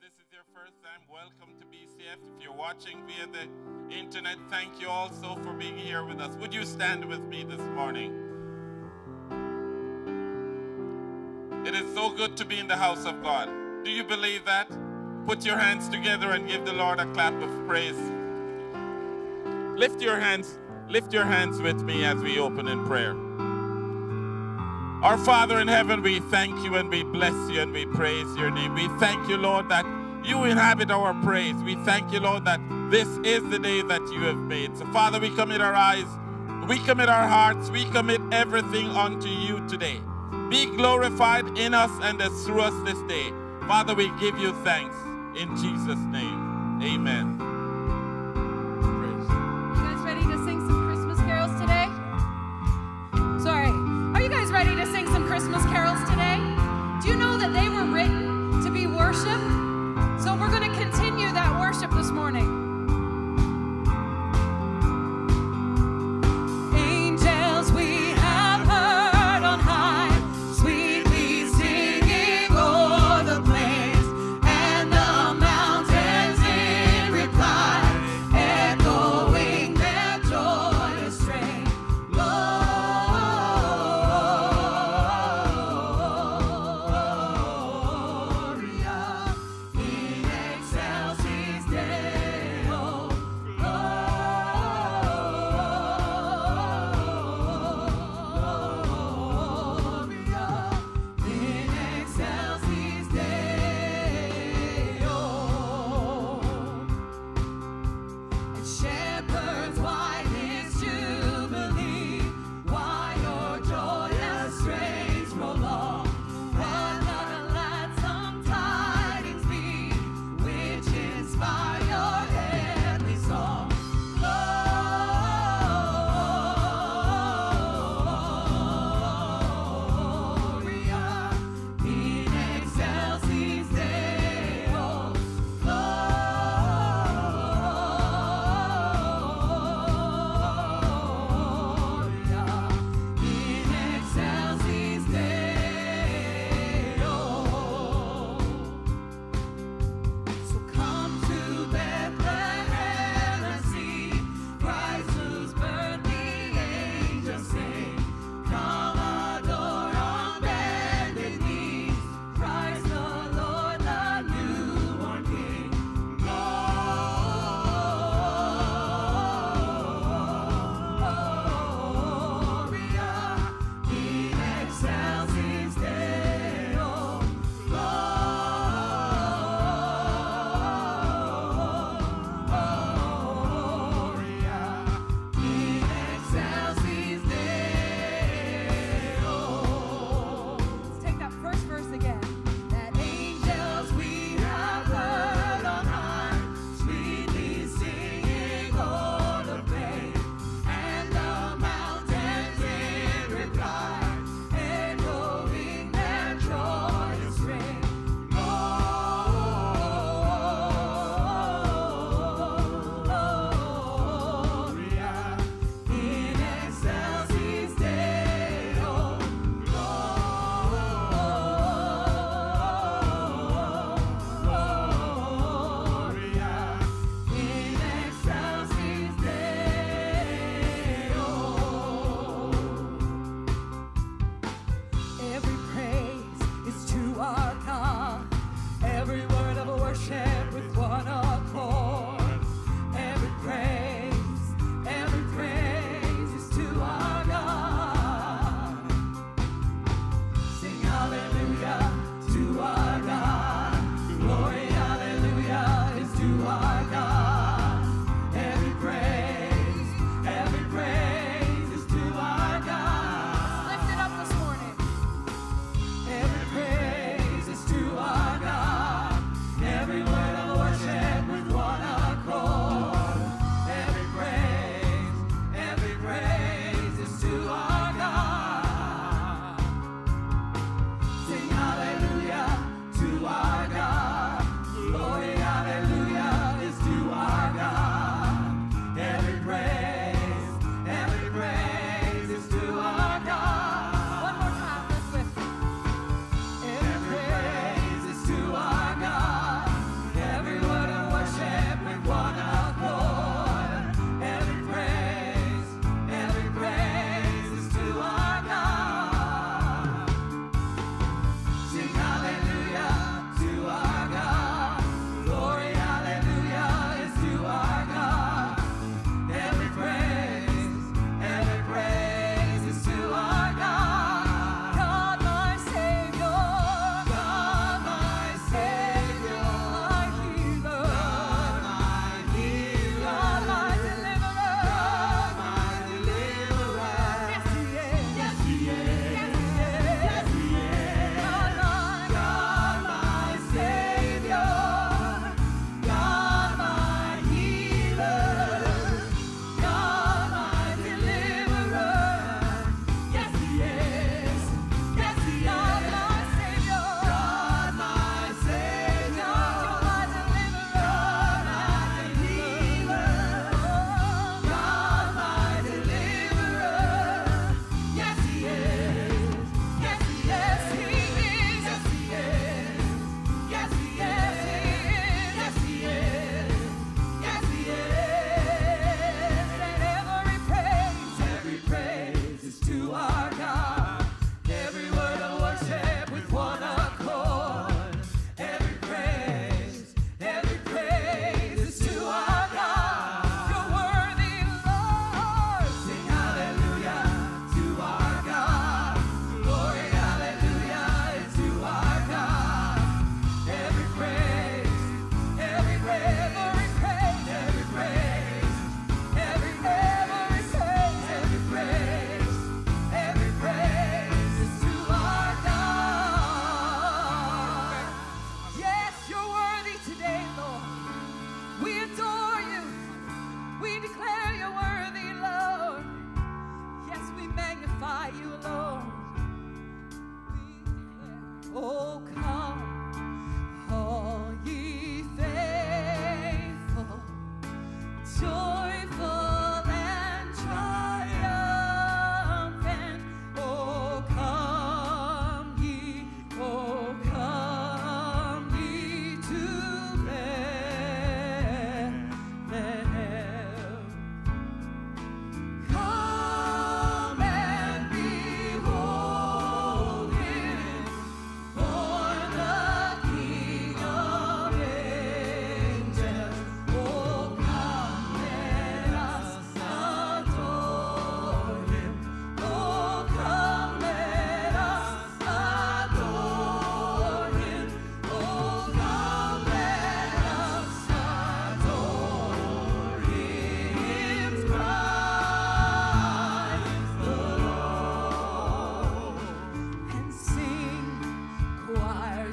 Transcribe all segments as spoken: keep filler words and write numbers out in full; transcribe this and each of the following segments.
this is your first time, welcome to B C F. If you're watching via the internet, thank you also for being here with us. Would you stand with me this morning? It is so good to be in the house of God. Do you believe that? Put your hands together and give the Lord a clap of praise. Lift your hands, lift your hands with me as we open in prayer. Our Father in heaven, we thank you and we bless you and we praise your name. We thank you, Lord, that you inhabit our praise. We thank you, Lord, that this is the day that you have made. So, Father, we commit our eyes, we commit our hearts, we commit everything unto you today. Be glorified in us and through us this day. Father, we give you thanks in Jesus' name. Amen. Praise. You guys ready to sing some Christmas carols today? Sorry. Are you guys ready to sing some Christmas carols today? Do you know that they were written to be worship? So we're going to continue that worship this morning. Reply.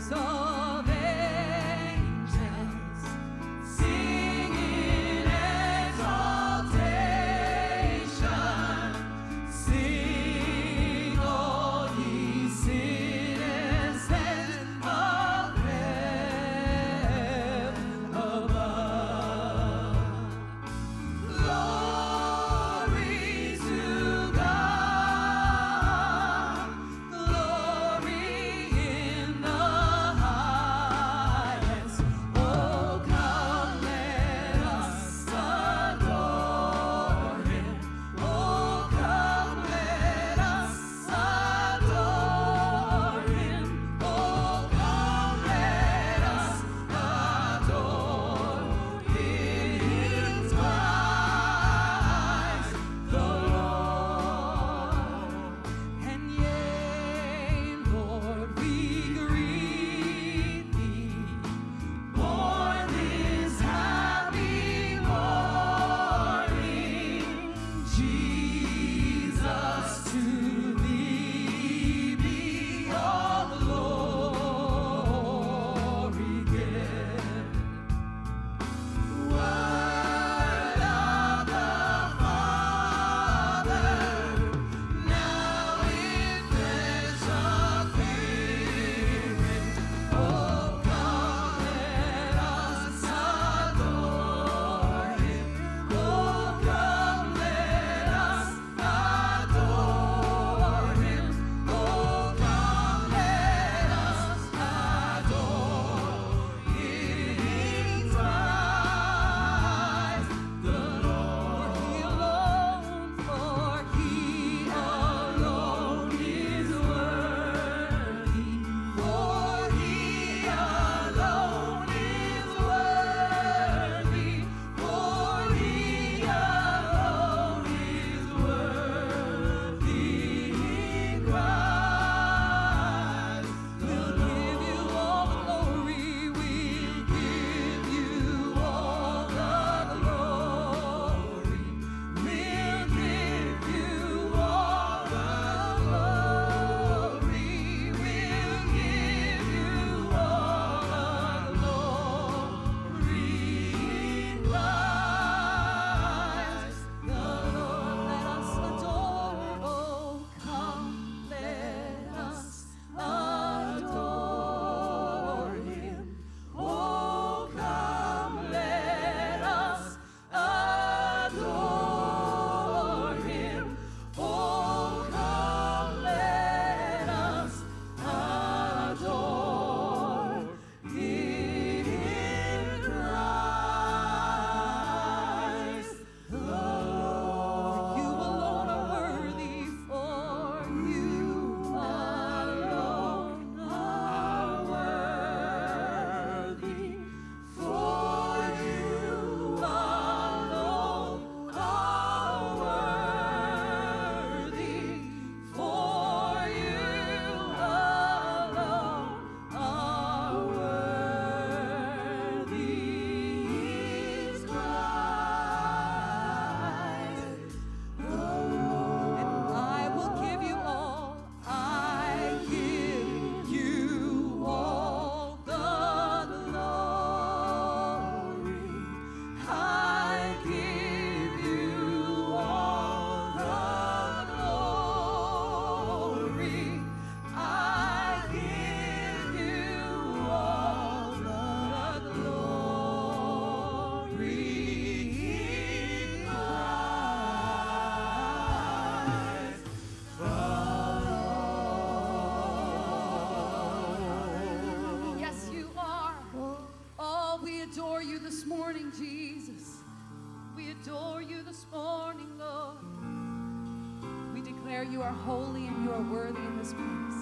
You are holy and you are worthy in this place.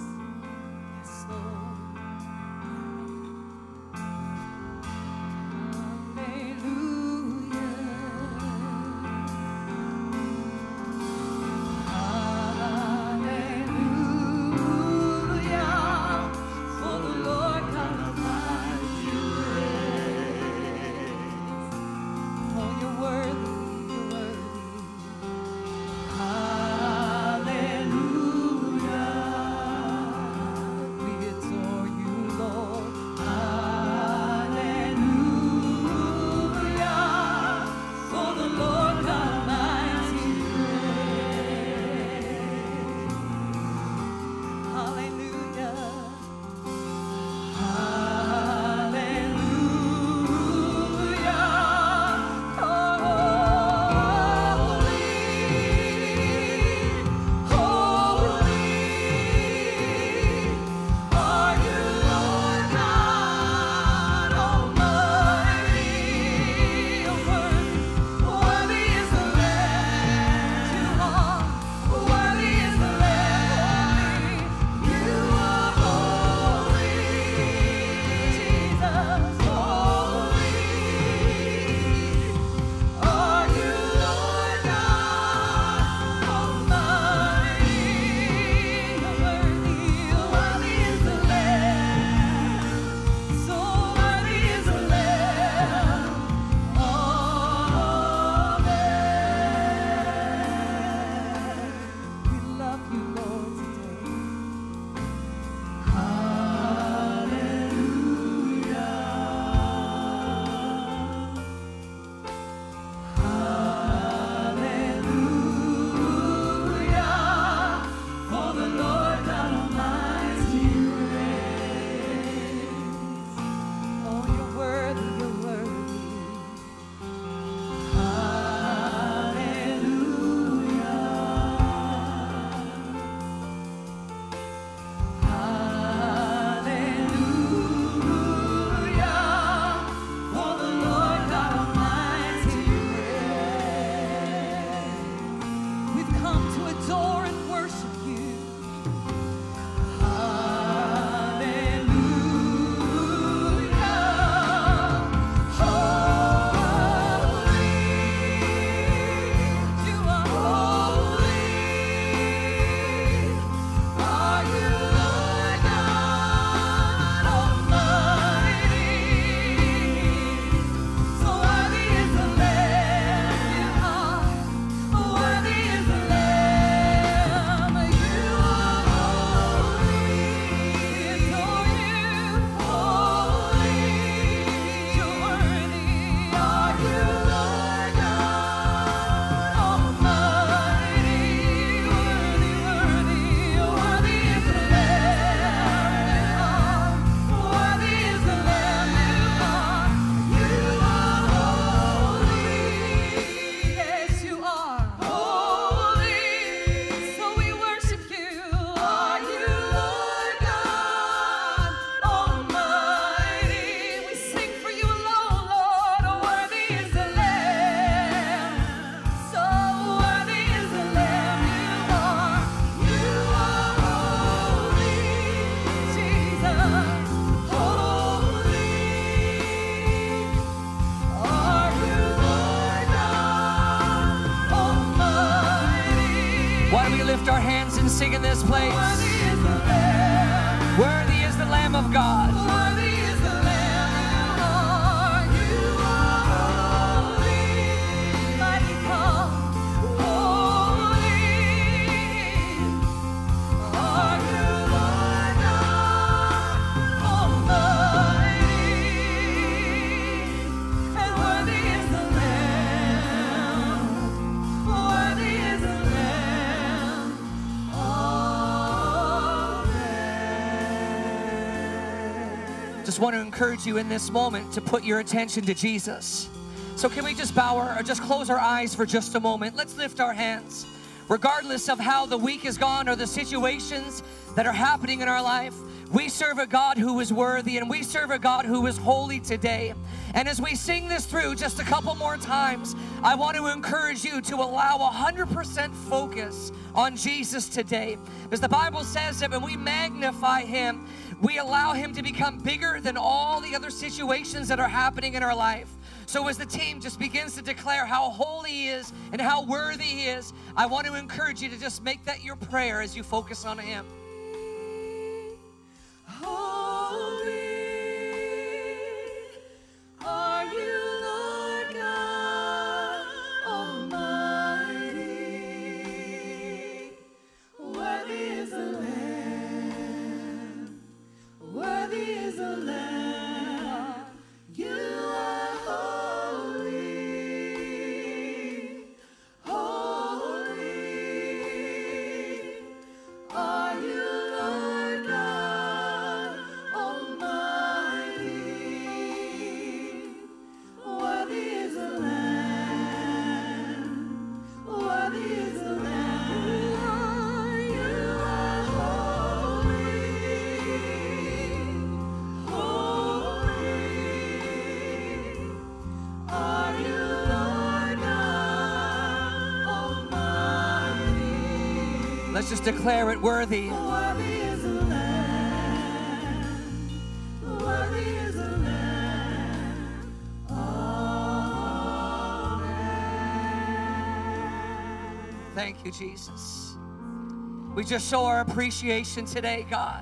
Yes, Lord. Hallelujah. this place. Worthy is the Lamb of God. Worthy is the Lamb. Are you holy? Mighty God, holy. Are you Lord God Almighty? And worthy is the Lamb. Worthy is the Lamb. Amen. Just want to encourage you in this moment to put your attention to Jesus. So can we just bow our, or just close our eyes for just a moment? Let's lift our hands. Regardless of how the week has gone or the situations that are happening in our life, we serve a God who is worthy, and we serve a God who is holy today. And as we sing this through just a couple more times, I want to encourage you to allow one hundred percent focus on Jesus today. Because the Bible says that when we magnify Him, we allow Him to become bigger than all the other situations that are happening in our life. So as the team just begins to declare how holy He is and how worthy He is, I want to encourage you to just make that your prayer as you focus on Him. Holy are you, Lord God Almighty. Worthy is the Lamb. Worthy is the Lamb. You are holy. Holy are you, Lord God Almighty. Worthy is the Lamb. Worthy is the Lamb. You are holy. Holy are you, Lord God Almighty. Let's just declare it worthy. Worthy is the Lamb. Worthy is the Lamb. Amen. Thank you, Jesus. We just show our appreciation today, God.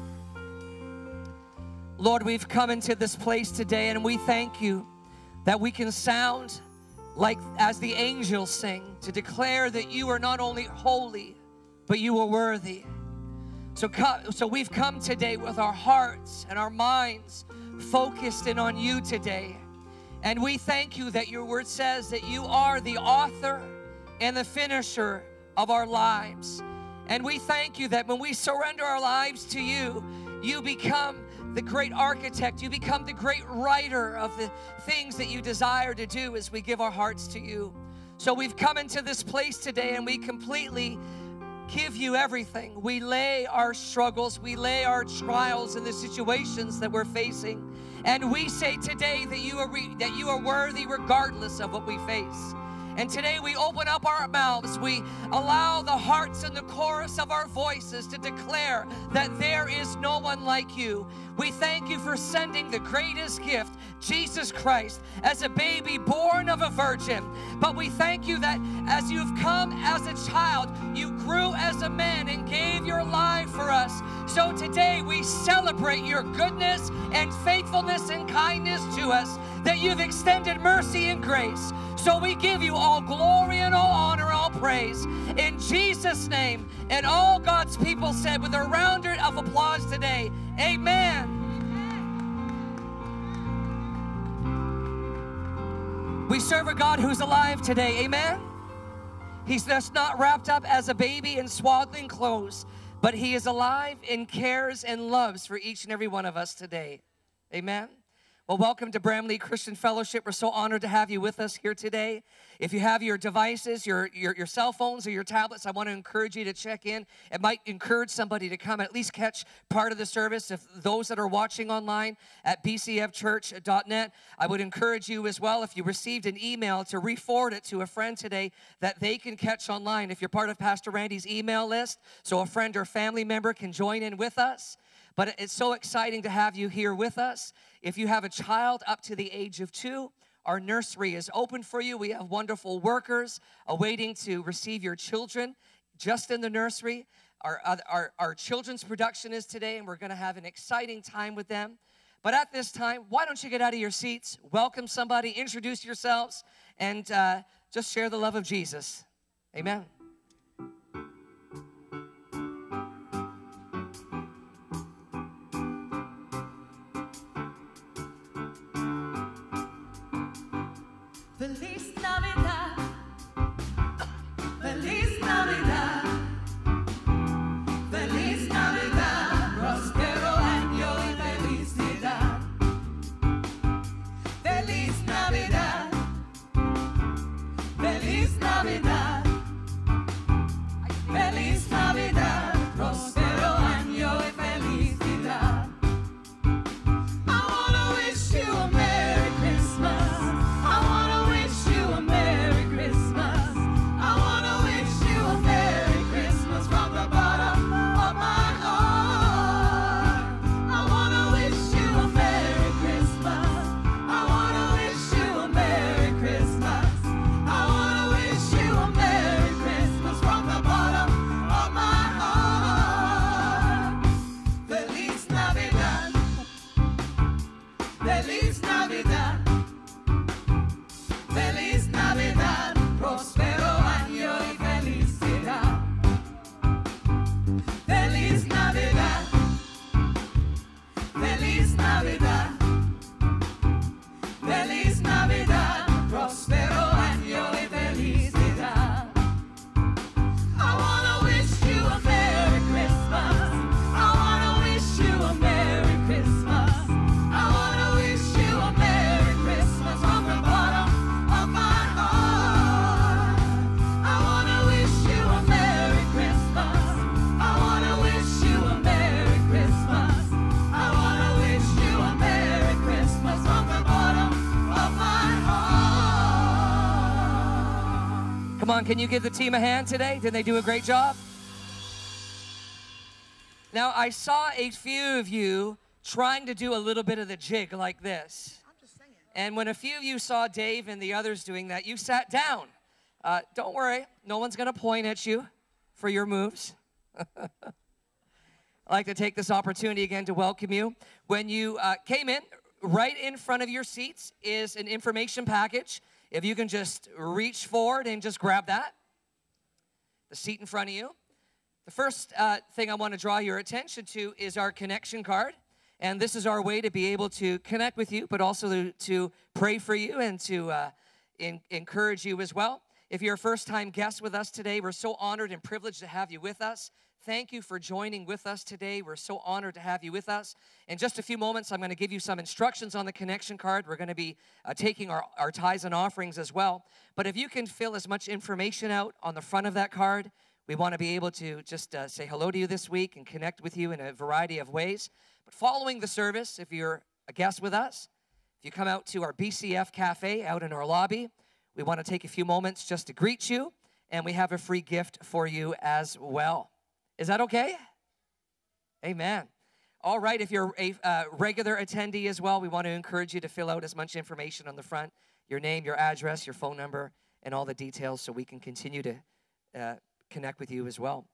Lord, we've come into this place today, and we thank you that we can sound like as the angels sing to declare that you are not only holy, but you are worthy. So, co- so we've come today with our hearts and our minds focused in on you today. And we thank you that your word says that you are the author and the finisher of our lives. And we thank you that when we surrender our lives to you, you become the great architect. You become the great writer of the things that you desire to do as we give our hearts to you. So we've come into this place today, and we completely give you everything. We lay our struggles, we lay our trials and the situations that we're facing, and we say today that you are re- that you are worthy regardless of what we face. And today we open up our mouths, we allow the hearts and the chorus of our voices to declare that there is no one like you. We thank you for sending the greatest gift, Jesus Christ, as a baby born of a virgin. But we thank you that as you've come as a child, you grew as a man and gave your life for us. So today we celebrate your goodness and faithfulness and kindness to us, that you've extended mercy and grace. So we give you all glory and all honor, all praise in Jesus' name. And all God's people said with a round of applause today, amen. We serve a God who's alive today, amen. He's just not wrapped up as a baby in swaddling clothes, but he is alive and cares and loves for each and every one of us today, amen. Well, welcome to Bramley Christian Fellowship. We're so honored to have you with us here today. If you have your devices, your, your, your cell phones or your tablets, I want to encourage you to check in. It might encourage somebody to come and at least catch part of the service. If those that are watching online at b c f church dot net, I would encourage you as well, if you received an email, to re-forward it to a friend today that they can catch online. If you're part of Pastor Randy's email list, so a friend or family member can join in with us. But it's so exciting to have you here with us. If you have a child up to the age of two, our nursery is open for you. We have wonderful workers awaiting to receive your children just in the nursery. our, other, our, our children's production is today, and we're going to have an exciting time with them. But at this time, why don't you get out of your seats, welcome somebody, introduce yourselves, and uh, just share the love of Jesus. Amen. Feliz Navidad, Feliz Navidad, Feliz Navidad, próspero año y felicidad. Feliz Navidad, Feliz Navidad, Feliz Navidad, próspero año y felicidad. I wanna wish you a Merry Christmas. I wanna wish you a Merry Christmas. I wanna wish you a Merry Christmas from the bottom of my heart. I wanna wish you a Merry Christmas. I wanna wish you a Merry Christmas. I wanna wish you a Merry Christmas from the bottom of my heart. Feliz Navidad. Feliz Navidad. Feliz Navidad, próspero año y felicidad. Feliz Navidad, Feliz Navidad, Feliz Navidad, próspero año y felicidad. I wanna wish you a Merry Christmas. I wanna wish you a Merry Christmas. I wanna wish you a Merry Christmas from the bottom of my heart. I wanna wish you a Merry Christmas. I wanna wish you a Merry Christmas. I wanna wish you a Merry Christmas from the bottom of my heart. Come on, can you give the team a hand today? Did they do a great job? Now, I saw a few of you trying to do a little bit of the jig like this. And when a few of you saw Dave and the others doing that, you sat down. Uh, don't worry, no one's going to point at you for your moves. I'd like to take this opportunity again to welcome you. When you uh, came in, right in front of your seats is an information package. If you can just reach forward and just grab that. The seat in front of you. The first uh, thing I want to draw your attention to is our connection card. And this is our way to be able to connect with you, but also to, to pray for you and to uh, in, encourage you as well. If you're a first-time guest with us today, we're so honored and privileged to have you with us. Thank you for joining with us today. We're so honored to have you with us. In just a few moments, I'm going to give you some instructions on the connection card. We're going to be uh, taking our, our tithes and offerings as well. But if you can fill as much information out on the front of that card, we want to be able to just uh, say hello to you this week and connect with you in a variety of ways. But following the service, if you're a guest with us, if you come out to our B C F Cafe out in our lobby, we want to take a few moments just to greet you, and we have a free gift for you as well. Is that okay? Amen. All right, if you're a uh, regular attendee as well, we want to encourage you to fill out as much information on the front, your name, your address, your phone number, and all the details so we can continue to uh, connect with you as well.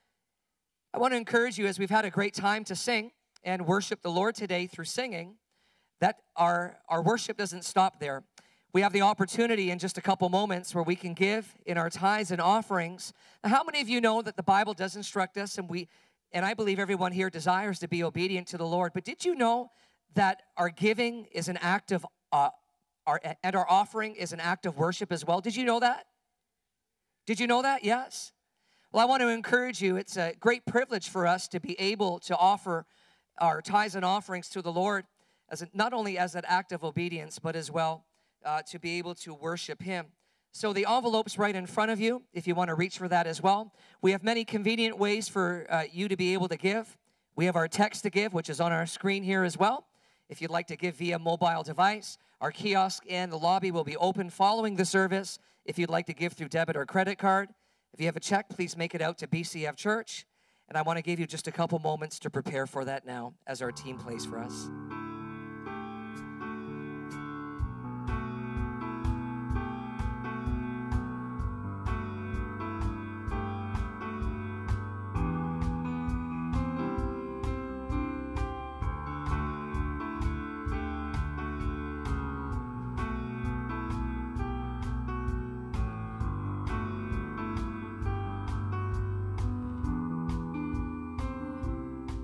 I want to encourage you, as we've had a great time to sing and worship the Lord today through singing, that our, our worship doesn't stop there. We have the opportunity in just a couple moments where we can give in our tithes and offerings. Now, how many of you know that the Bible does instruct us, and we, and I believe everyone here desires to be obedient to the Lord, but did you know that our giving is an act of, uh, our, and our offering is an act of worship as well? Did you know that? Did you know that? Yes. Well, I want to encourage you. It's a great privilege for us to be able to offer our tithes and offerings to the Lord, as a, not only as an act of obedience, but as well uh, to be able to worship Him. So the envelope's right in front of you if you want to reach for that as well. We have many convenient ways for uh, you to be able to give. We have our text to give, which is on our screen here as well. If you'd like to give via mobile device, our kiosk and the lobby will be open following the service. If you'd like to give through debit or credit card, if you have a check, please make it out to B C F Church. And I want to give you just a couple moments to prepare for that now as our team plays for us.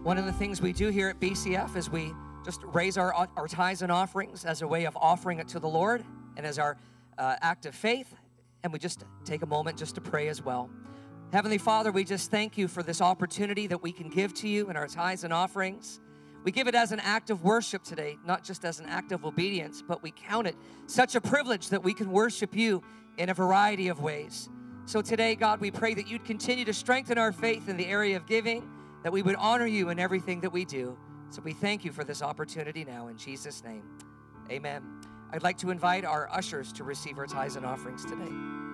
One of the things we do here at B C F is we just raise our, our tithes and offerings as a way of offering it to the Lord and as our uh, act of faith. And we just take a moment just to pray as well. Heavenly Father, we just thank you for this opportunity that we can give to you in our tithes and offerings. We give it as an act of worship today, not just as an act of obedience, but we count it such a privilege that we can worship you in a variety of ways. So today, God, we pray that you'd continue to strengthen our faith in the area of giving, that we would honor you in everything that we do. So we thank you for this opportunity now in Jesus' name. Amen. I'd like to invite our ushers to receive our tithes and offerings today.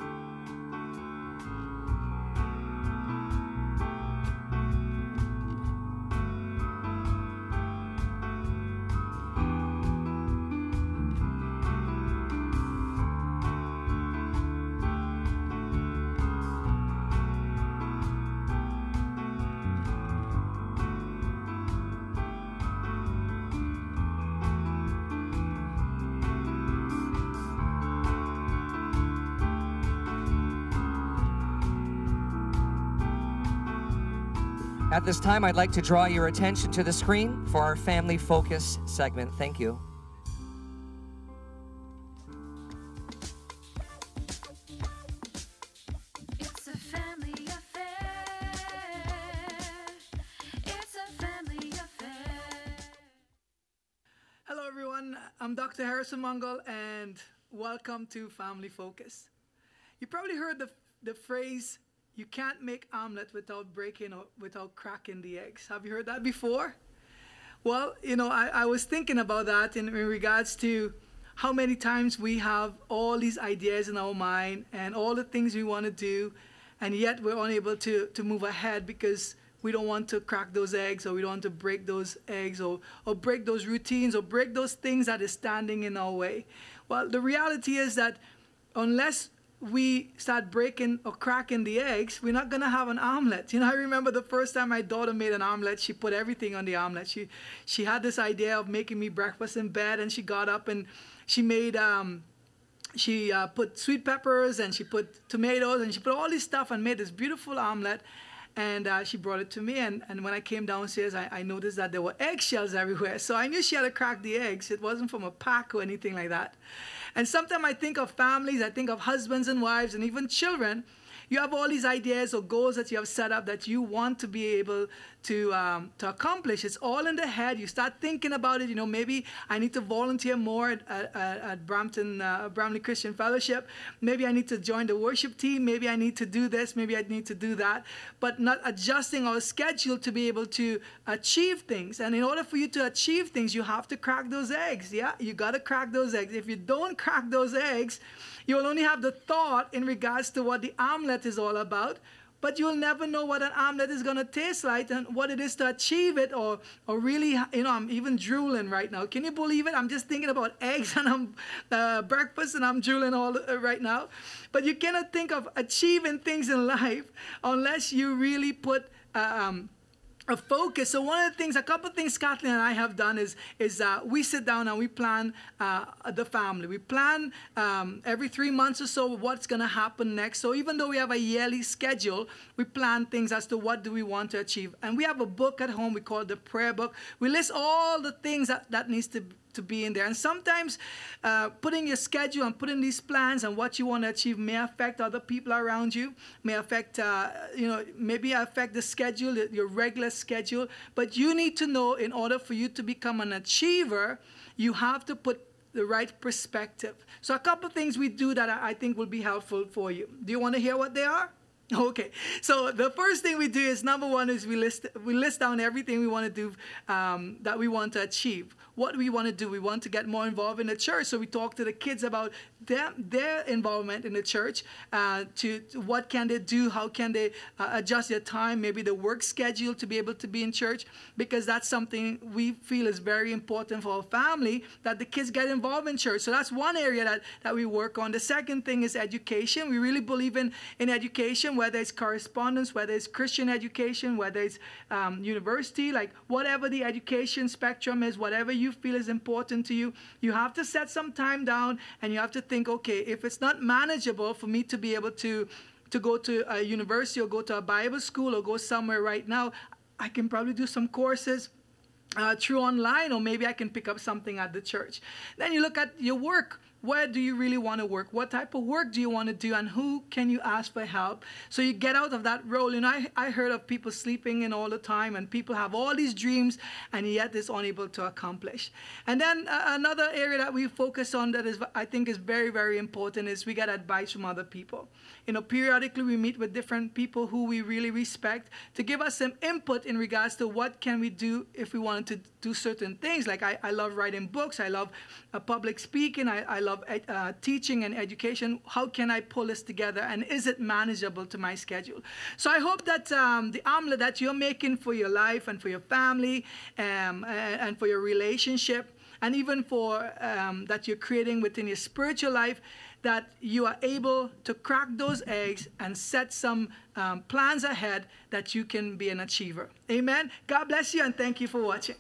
At this time, I'd like to draw your attention to the screen for our Family Focus segment. Thank you. It's a family affair. It's a family affair. Hello, everyone. I'm Doctor Harrison Mongol, and welcome to Family Focus. You probably heard the, the phrase, you can't make omelet without breaking or without cracking the eggs. Have you heard that before? Well, you know, I, I was thinking about that in, in regards to how many times we have all these ideas in our mind and all the things we want to do, and yet we're unable to, to move ahead because we don't want to crack those eggs, or we don't want to break those eggs, or, or break those routines, or break those things that is standing in our way. Well, the reality is that unless we start breaking or cracking the eggs, we're not going to have an omelet. You know, I remember the first time my daughter made an omelet, she put everything on the omelet. She she had this idea of making me breakfast in bed, and she got up and she made, um, she uh, put sweet peppers, and she put tomatoes, and she put all this stuff and made this beautiful omelet. And uh, she brought it to me, and, and when I came downstairs, I, I noticed that there were eggshells everywhere. So I knew she had to crack the eggs. It wasn't from a pack or anything like that. And sometimes I think of families, I think of husbands and wives and even children. You have all these ideas or goals that you have set up that you want to be able to um, to accomplish. It's all in the head. You start thinking about it. You know, maybe I need to volunteer more at, at, at Brampton, uh, Bramley Christian Fellowship. Maybe I need to join the worship team. Maybe I need to do this. Maybe I need to do that. But not adjusting our schedule to be able to achieve things. And in order for you to achieve things, you have to crack those eggs. Yeah, you got to crack those eggs. If you don't crack those eggs, you will only have the thought in regards to what the omelet is all about, but you'll never know what an omelet is going to taste like and what it is to achieve it, or or really, you know, I'm even drooling right now. Can you believe it? I'm just thinking about eggs and I'm uh, breakfast and I'm drooling all uh, right now. But you cannot think of achieving things in life unless you really put um, a focus. So one of the things, a couple of things Kathleen and I have done is, is uh, we sit down and we plan uh, the family. We plan um, every three months or so what's going to happen next. So even though we have a yearly schedule, we plan things as to what do we want to achieve. And we have a book at home we call the prayer book. We list all the things that, that needs to to be in there. And sometimes uh, putting your schedule and putting these plans and what you want to achieve may affect other people around you, may affect, uh, you know, maybe affect the schedule, your regular schedule. But you need to know, in order for you to become an achiever, you have to put the right perspective. So a couple of things we do that I think will be helpful for you. Do you want to hear what they are? Okay, so the first thing we do is, number one, is we list we list down everything we want to do, um, that we want to achieve. What do we want to do? We want to get more involved in the church. So we talk to the kids about their, their involvement in the church, uh, to, to what can they do, how can they uh, adjust their time, maybe the work schedule to be able to be in church, because that's something we feel is very important for our family, that the kids get involved in church. So that's one area that, that we work on. The second thing is education. We really believe in, in education, whether it's correspondence, whether it's Christian education, whether it's um, university, like whatever the education spectrum is, whatever you feel is important to you, you have to set some time down and you have to think, okay, if it's not manageable for me to be able to, to go to a university or go to a Bible school or go somewhere right now, I can probably do some courses uh, through online, or maybe I can pick up something at the church. Then you look at your work. Where do you really want to work? What type of work do you want to do? And who can you ask for help? So you get out of that role. You know, I, I heard of people sleeping in all the time, and people have all these dreams, and yet is unable to accomplish. And then uh, another area that we focus on that is, I think is very, very important is we get advice from other people. You know, periodically we meet with different people who we really respect to give us some input in regards to what can we do if we wanted to do certain things. Like I, I love writing books. I love uh, public speaking. I, I love uh, teaching and education. How can I pull this together, and is it manageable to my schedule? So I hope that um, the omelet that you're making for your life and for your family um, and, and for your relationship, and even for um, that you're creating within your spiritual life, that you are able to crack those eggs and set some um, plans ahead that you can be an achiever. Amen. God bless you, and thank you for watching.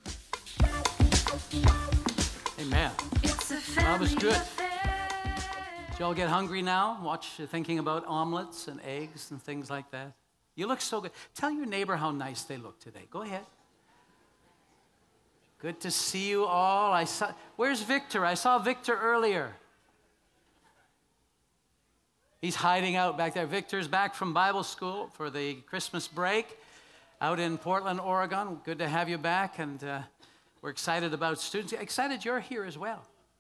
Amen. That was good. Did y'all get hungry now? Watch, thinking about omelets and eggs and things like that. You look so good. Tell your neighbor how nice they look today. Go ahead. Good to see you all. I saw. Where's Victor? I saw Victor earlier. He's hiding out back there. Victor's back from Bible school for the Christmas break out in Portland, Oregon. Good to have you back, and uh, we're excited about students. Excited you're here as well.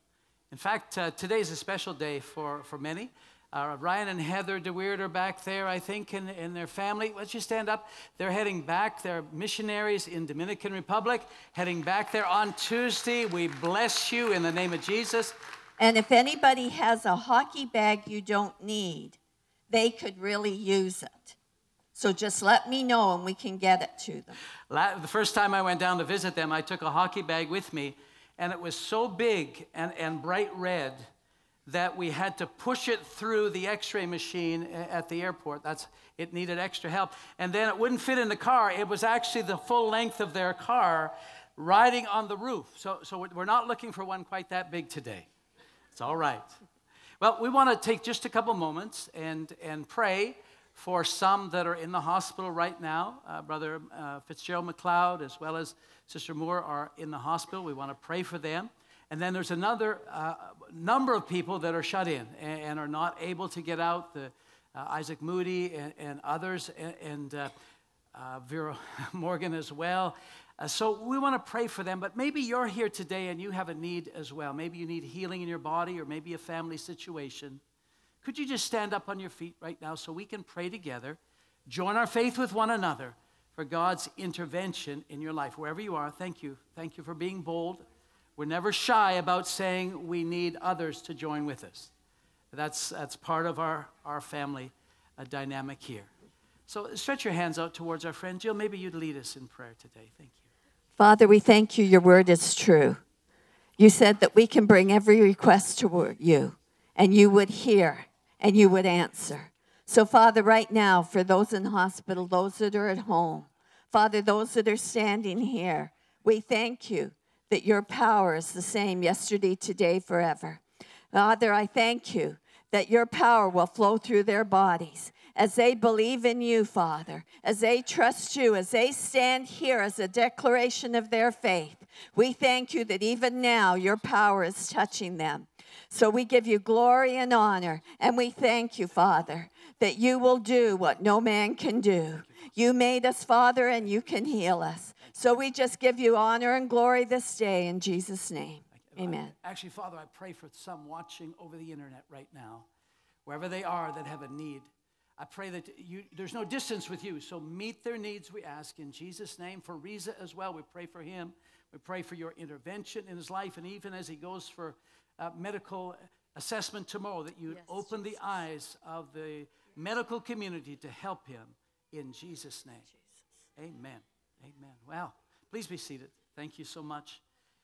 In fact, uh, today's a special day for, for many. Uh, Ryan and Heather DeWeerd are back there, I think, in, in their family. Let's just stand up. They're heading back. They're missionaries in Dominican Republic, heading back there on Tuesday. We bless you in the name of Jesus. And if anybody has a hockey bag you don't need, they could really use it. So just let me know and we can get it to them. The first time I went down to visit them, I took a hockey bag with me, and it was so big and, and bright red that we had to push it through the x-ray machine at the airport. That's, it needed extra help. And then it wouldn't fit in the car. It was actually the full length of their car riding on the roof. So, so we're not looking for one quite that big today. It's all right. Well, we want to take just a couple moments and, and pray for some that are in the hospital right now. Uh, Brother uh, Fitzgerald McLeod, as well as Sister Moore, are in the hospital. We want to pray for them. And then there's another uh, number of people that are shut in and, and are not able to get out. The, uh, Isaac Moody and, and others, and, and uh, uh, Vera Morgan as well. Uh, so we want to pray for them, but maybe you're here today and you have a need as well. Maybe you need healing in your body, or maybe a family situation. Could you just stand up on your feet right now so we can pray together, join our faith with one another for God's intervention in your life, wherever you are. Thank you. Thank you for being bold. We're never shy about saying we need others to join with us. That's, that's part of our, our family uh, dynamic here. So stretch your hands out towards our friend. Jill, maybe you'd lead us in prayer today. Thank you. Father, we thank you. Your word is true. You said that we can bring every request toward you, and you would hear, and you would answer. So, Father, right now, for those in the hospital, those that are at home, Father, those that are standing here, we thank you that your power is the same yesterday, today, forever. Father, I thank you that your power will flow through their bodies as they believe in you, Father, as they trust you, as they stand here as a declaration of their faith. We thank you that even now your power is touching them. So we give you glory and honor, and we thank you, Father, that you will do what no man can do. You made us, Father, and you can heal us. So we just give you honor and glory this day in Jesus' name. Amen. Actually, Father, I pray for some watching over the internet right now, wherever they are that have a need. I pray that you, there's no distance with you, so meet their needs, we ask, in Jesus' name. For Reza as well, we pray for him. We pray for your intervention in his life, and even as he goes for uh, medical assessment tomorrow, that you'd yes, open Jesus. the eyes of the medical community to help him in Jesus' name. Jesus. Amen. Amen. Well, please be seated. Thank you so much.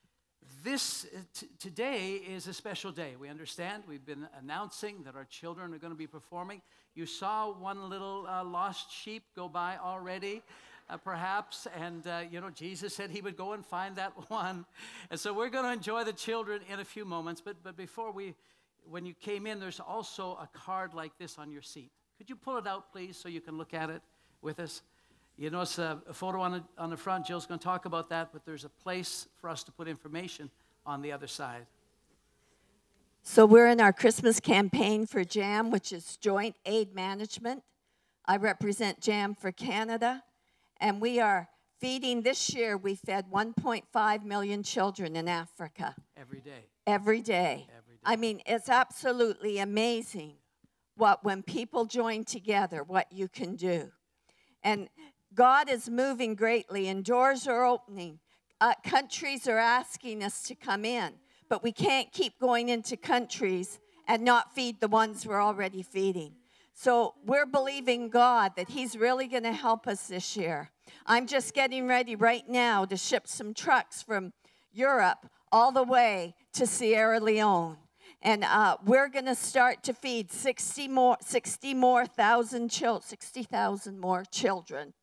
This uh, t- today is a special day. We understand. We've been announcing that our children are going to be performing. You saw one little uh, lost sheep go by already, uh, perhaps, and uh, you know, Jesus said he would go and find that one. And so we're going to enjoy the children in a few moments. But but before we, when you came in, there's also a card like this on your seat. Could you pull it out, please, so you can look at it with us? You notice a, a photo on the, on the front. Jill's going to talk about that, but there's a place for us to put information on the other side. So we're in our Christmas campaign for JAM, which is Joint Aid Management. I represent JAM for Canada, and we are feeding, this year we fed one point five million children in Africa. Every day. Every day. Every day. I mean, it's absolutely amazing what, when people join together, what you can do. And God is moving greatly, and doors are opening. Uh, countries are asking us to come in, but we can't keep going into countries and not feed the ones we're already feeding. So we're believing God that He's really going to help us this year. I'm just getting ready right now to ship some trucks from Europe all the way to Sierra Leone. And uh, we're going to start to feed sixty more, sixty more thousand children, sixty thousand more children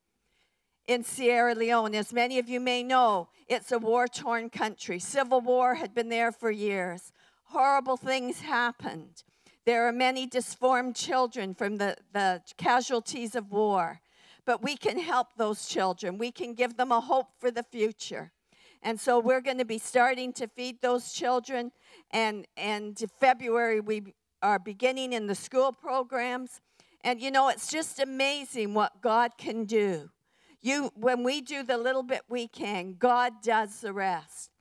in Sierra Leone. As many of you may know, it's a war-torn country. Civil war had been there for years. Horrible things happened. There are many disformed children from the, the casualties of war. But we can help those children. We can give them a hope for the future. And so we're going to be starting to feed those children. And, and in February, we are beginning in the school programs. And, you know, it's just amazing what God can do. You, when we do the little bit we can, God does the rest.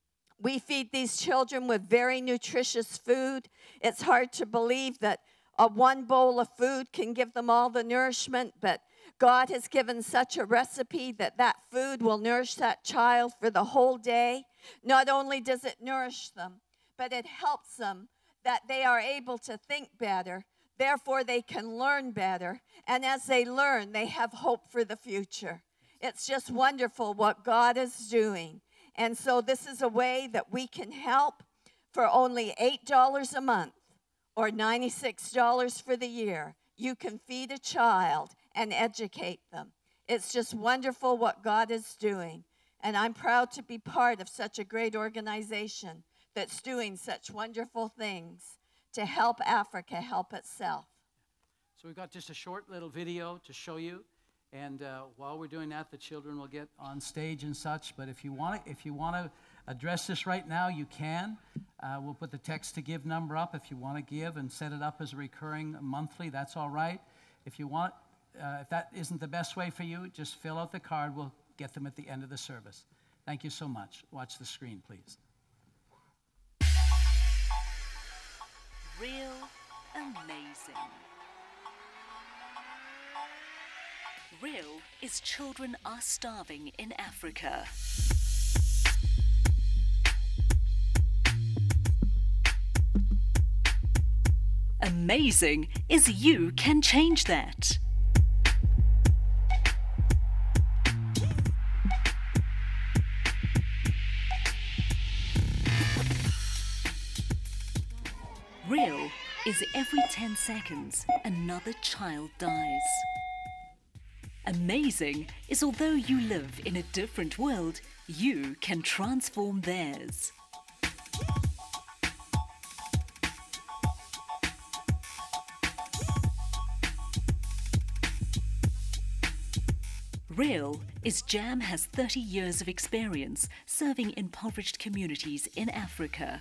We feed these children with very nutritious food. It's hard to believe that a one bowl of food can give them all the nourishment, but God has given such a recipe that that food will nourish that child for the whole day. Not only does it nourish them, but it helps them that they are able to think better. Therefore, they can learn better. And as they learn, they have hope for the future. It's just wonderful what God is doing. And so this is a way that we can help for only eight dollars a month or ninety-six dollars for the year. You can feed a child and educate them. It's just wonderful what God is doing. And I'm proud to be part of such a great organization that's doing such wonderful things to help Africa help itself. So we've got just a short little video to show you. And uh, while we're doing that, the children will get on stage and such. But if you want to, if you want to address this right now, you can. Uh, we'll put the text to give number up if you want to give and set it up as a recurring monthly. That's all right. If you want, uh, if that isn't the best way for you, just fill out the card. We'll get them at the end of the service. Thank you so much. Watch the screen, please. Real amazing. Real is children are starving in Africa. Amazing is you can change that. Real is every ten seconds another child dies. Amazing is although you live in a different world, you can transform theirs. Real is JAM has thirty years of experience serving impoverished communities in Africa.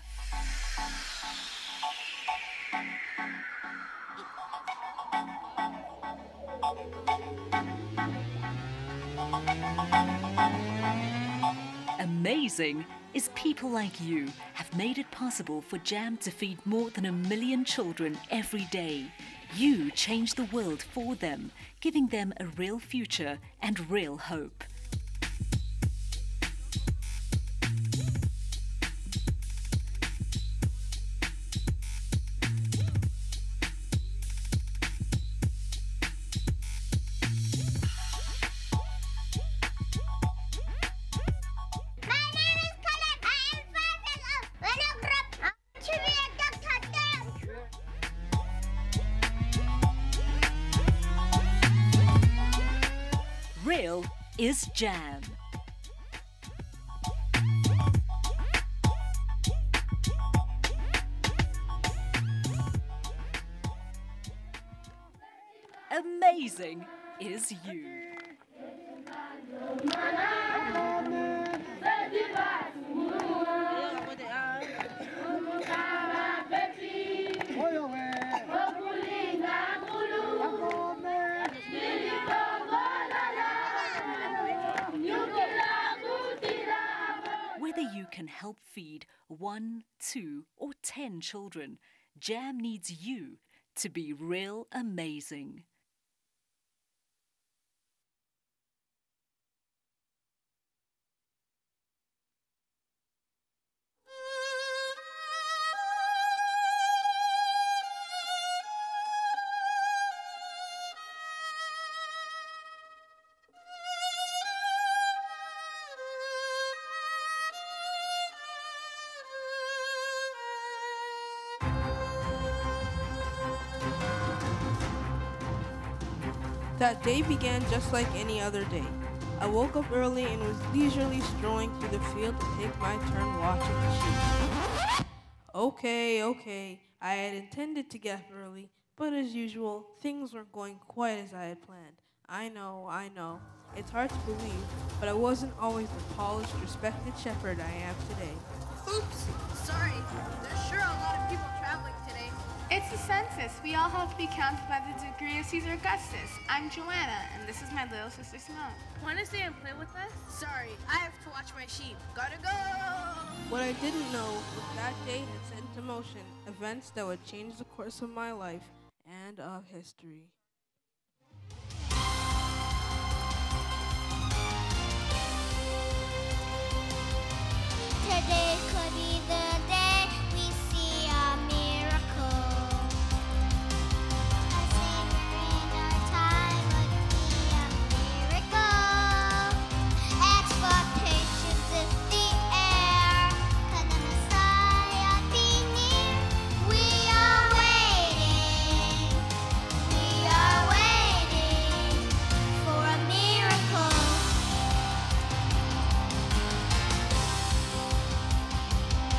Amazing is people like you have made it possible for JAM to feed more than a million children every day. You change the world for them, giving them a real future and real hope. Real is JAM. Amazing is you. feed one, two, or ten children. Jam needs you to be real amazing. That day began just like any other day. I woke up early and was leisurely strolling through the field to take my turn watching the sheep. Okay, okay, I had intended to get up early, but as usual, things weren't going quite as I had planned. I know, I know. It's hard to believe, but I wasn't always the polished, respected shepherd I am today. Oops, sorry. There's sure a lot of people traveling today. It's the census. We all have to be counted by the degree of Caesar Augustus. I'm Joanna, and this is my little sister Simone. Want to stay and play with us? Sorry, I have to watch my sheep. Gotta go! What I didn't know was that day had set into motion events that would change the course of my life and of history. Today could be the day we see a miracle. A savior in our time would be a miracle. Expectations in the air. Can the Messiah be near? We are waiting. We are waiting for a miracle.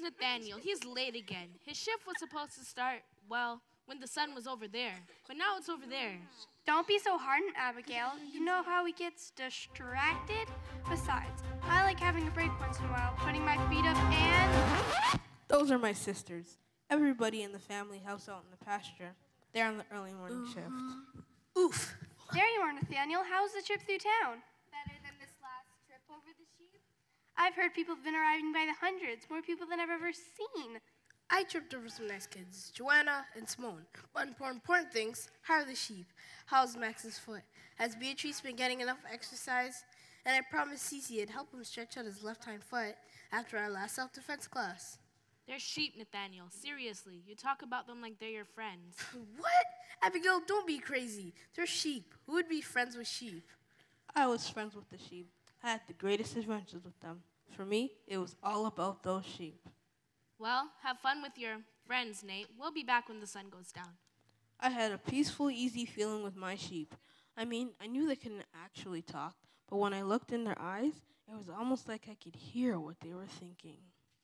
Nathaniel. He's late again. His shift was supposed to start, well, when the sun was over there. But now it's over there. Don't be so hard on Abigail. You know how he gets distracted? Besides, I like having a break once in a while, putting my feet up and... Those are my sisters. Everybody in the family helps out in the pasture. They're on the early morning shift. Oof. There you are, Nathaniel. How's the trip through town? Better than this last trip over the sheep? I've heard people have been arriving by the hundreds, more people than I've ever seen. I tripped over some nice kids, Joanna and Simone. But more important things, how are the sheep? How's Max's foot? Has Beatrice been getting enough exercise? And I promised Cece I'd help him stretch out his left hind foot after our last self-defense class. They're sheep, Nathaniel. Seriously, you talk about them like they're your friends. What? Abigail, don't be crazy. They're sheep. Who would be friends with sheep? I was friends with the sheep. I had the greatest adventures with them. For me, it was all about those sheep. Well, have fun with your friends, Nate. We'll be back when the sun goes down. I had a peaceful, easy feeling with my sheep. I mean, I knew they couldn't actually talk, but when I looked in their eyes, it was almost like I could hear what they were thinking.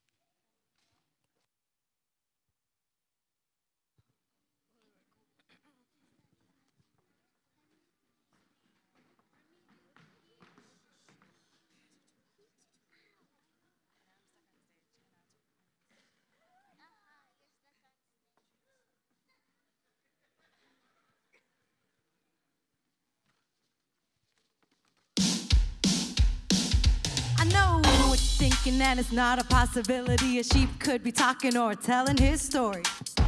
Thinking that it's not a possibility a sheep could be talking or telling his story.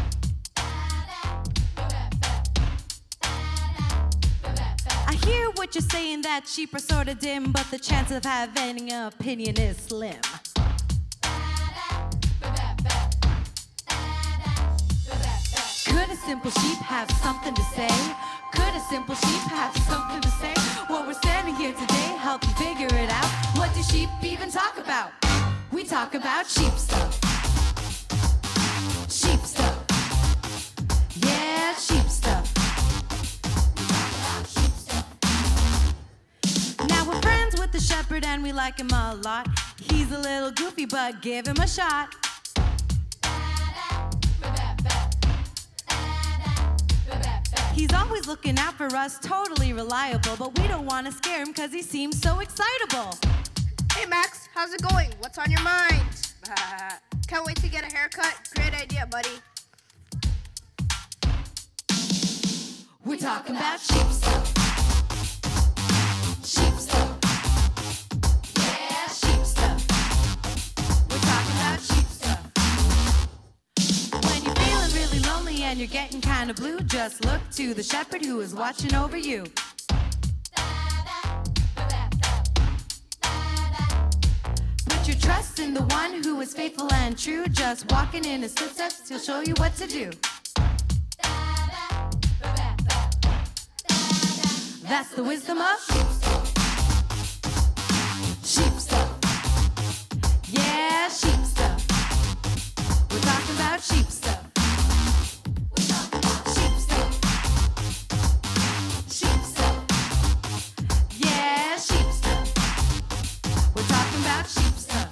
I hear what you're saying, that sheep are sort of dim, but the chance of having an opinion is slim. Could a simple sheep have something to say? Could a simple sheep have something to say? Well, we're standing here today, help you figure it out. What do sheep even talk about? We talk about sheep stuff. Sheep stuff. Yeah, sheep stuff. Now we're friends with the shepherd and we like him a lot. He's a little goofy, but give him a shot. He's always looking out for us, totally reliable, but we don't want to scare him because he seems so excitable. Hey Max, how's it going? What's on your mind? Can't wait to get a haircut. Great idea, buddy. We're talking about sheep stuff. Sheep stuff. Yeah, sheep stuff. We're talking about sheep stuff. When you're feeling really lonely and you're getting kind of blue, just look to the shepherd who is watching over you. Put your trust in the one who is faithful and true. Just walking in his footsteps, he'll show you what to do. That's the wisdom of sheep stuff. Sheep stuff. Yeah, sheep stuff. We're talking about sheep stuff. Sheep stuff. Sheep stuff. Yeah, sheep stuff. We're talking about sheep stuff.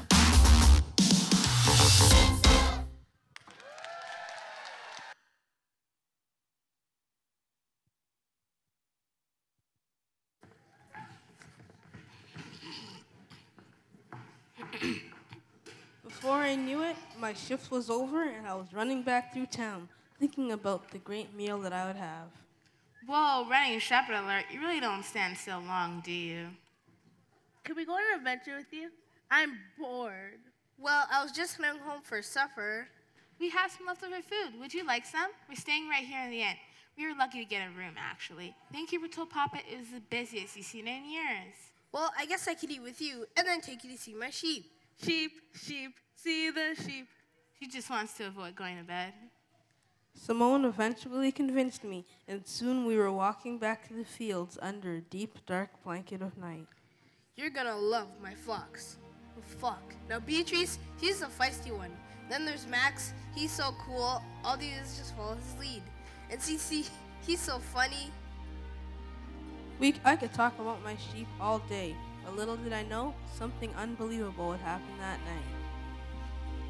Before I knew it, my shift was over and I was running back through town, thinking about the great meal that I would have. Whoa, running a shepherd alert. You really don't stand still long, do you? Can we go on an adventure with you? I'm bored. Well, I was just heading home for supper. We have some leftover food. Would you like some? We're staying right here in the inn. We were lucky to get a room, actually. Innkeeper told Papa it was the busiest he's seen in years. Well, I guess I could eat with you and then take you to see my sheep. Sheep, sheep, see the sheep. She just wants to avoid going to bed. Simone eventually convinced me, and soon we were walking back to the fields under a deep, dark blanket of night. You're gonna love my flocks. Oh, fuck. Now, Beatrice, she's the feisty one. Then there's Max. He's so cool. All they do is just follow his lead. And Cece, he's so funny. We, I could talk about my sheep all day, but little did I know, something unbelievable would happen that night.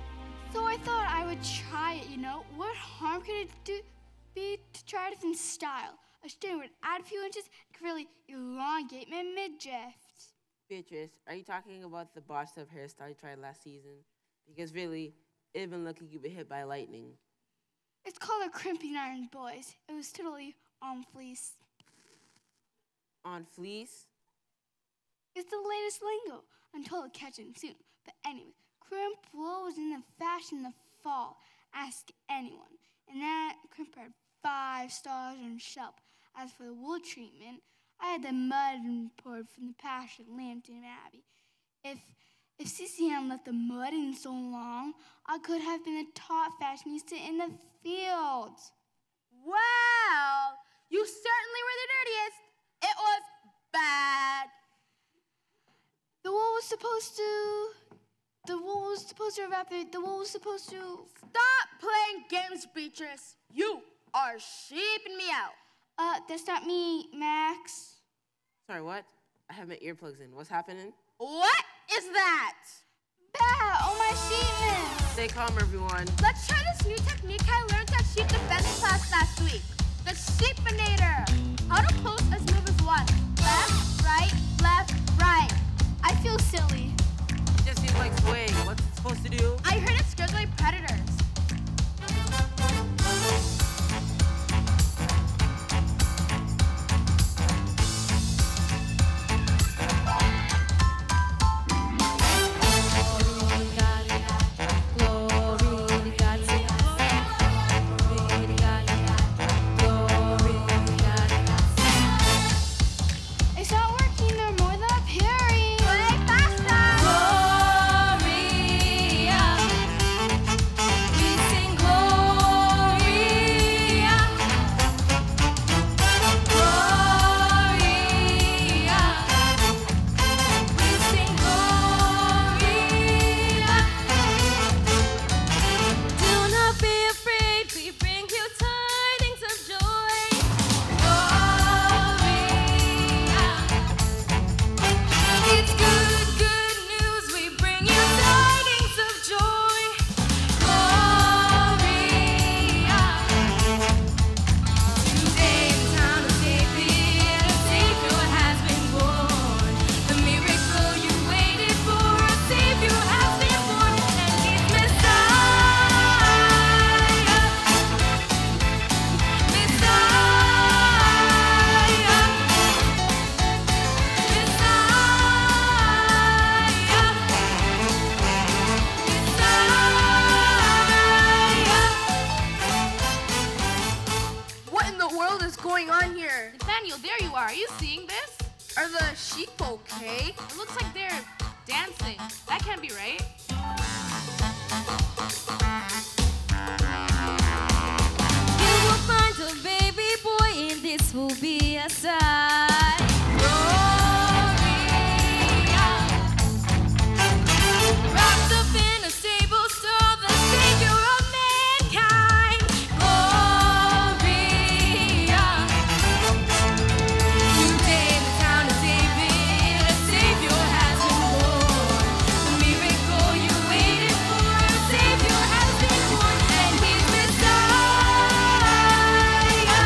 So I thought I would try it, you know? What harm could it do, be to try a different style? A string would add a few inches and could really elongate my midriff. Beatrice, are you talking about the boss of hairstyle you tried last season? Because really, it'd been looking you've been hit by lightning. It's called a crimping iron, boys. It was totally on fleece. On fleece? It's the latest lingo. I'm told to catch it soon. But anyway, crimp wool was in the fashion in the fall. Ask anyone. And that crimper had five stars on shelf. As for the wool treatment, I had the mud poured from the pasture land in Abbey. If if C C M left the mud in so long, I could have been a top fashionista in the fields. Well, you certainly were the dirtiest. It was bad. The wool was supposed to... The wool was supposed to evaporate. The wool was supposed to... Stop playing games, Beatrice. You are sheeping me out. Uh, that's not me, Max. Sorry, what? I have my earplugs in. What's happening? What is that? Bah! Oh, my sheepman! Stay calm, everyone. Let's try this new technique I learned at Sheep Defense class last week. The Sheepinator. How to pose as move as one. Left, right, left, right. I feel silly. It just seems like swaying. What's it supposed to do? I heard it scares away predators. It's not working no more than appearing. Play faster. Gloria, we sing Gloria, Gloria, we sing Gloria. Do not be afraid, we bring you tidings of joy. Gloria, it's good, good news. We bring you tidings of joy. Gloria, today in the town of David, a Savior has been born. The miracle you waited for, a Savior has been born, and He's Messiah. What in the world is going on here? Nathaniel, there you are. Are you seeing this? Are the sheep okay? It looks like they're dancing. That can't be right. You will find a baby boy, and this will be a sign. Gloria, wrapped up in a stable stall, the Savior of mankind. Gloria, today in the town of David, a Savior has been born. The miracle you waited for, a Savior has been born, and He's Messiah.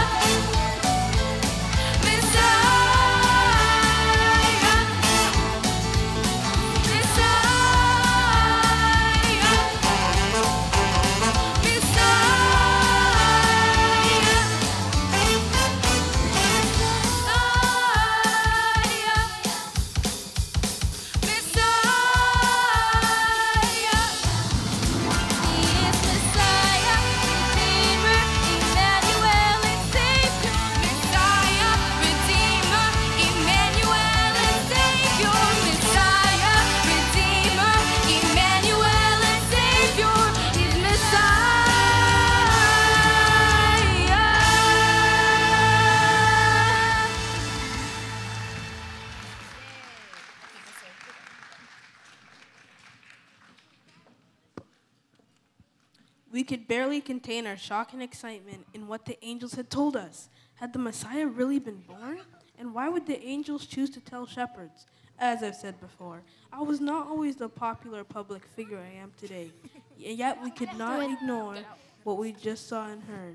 We could barely contain our shock and excitement in what the angels had told us. Had the Messiah really been born? And why would the angels choose to tell shepherds? As I've said before, I was not always the popular public figure I am today, and yet we could not ignore what we just saw and heard.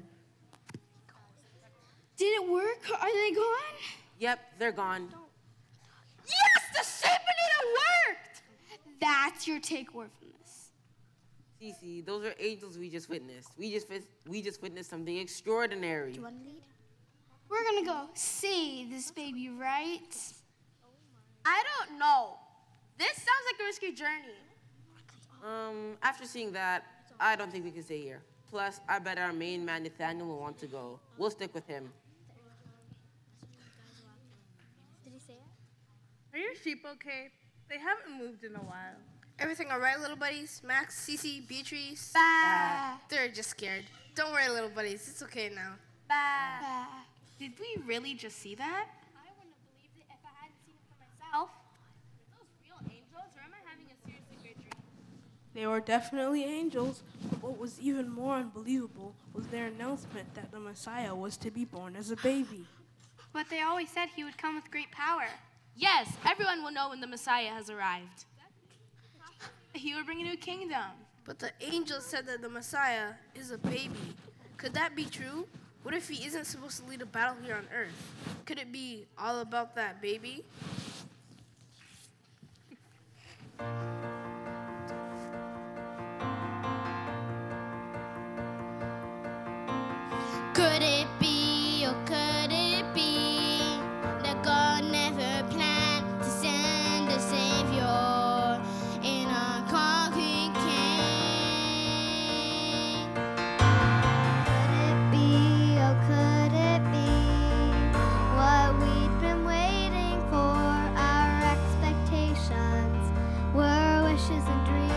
Did it work? Are they gone? Yep, they're gone. Yes, the Symphony worked! That's your takeaway from this. Cece, those are angels we just witnessed. We just we just witnessed something extraordinary. Do you want to lead? We're gonna go save this baby, right? I don't know. This sounds like a risky journey. Um, after seeing that, I don't think we can stay here. Plus, I bet our main man, Nathaniel, will want to go. We'll stick with him. Did he say it? Are your sheep okay? They haven't moved in a while. Everything all right, little buddies? Max, Cece, Beatrice? Bah. They're just scared. Don't worry, little buddies. It's okay now. Bah. Bah. Did we really just see that? I wouldn't have believed it if I hadn't seen it for myself. Are those real angels, or am I having a seriously weird dream? They were definitely angels, but what was even more unbelievable was their announcement that the Messiah was to be born as a baby. But they always said he would come with great power. Yes, everyone will know when the Messiah has arrived. He will bring a new kingdom. But the angel said that the Messiah is a baby. Could that be true? What if he isn't supposed to lead a battle here on earth? Could it be all about that baby? Could it be, or could it be, that God never planned to send a Savior in a concrete cane? Could it be, or could it be, what we've been waiting for? Our expectations were wishes and dreams.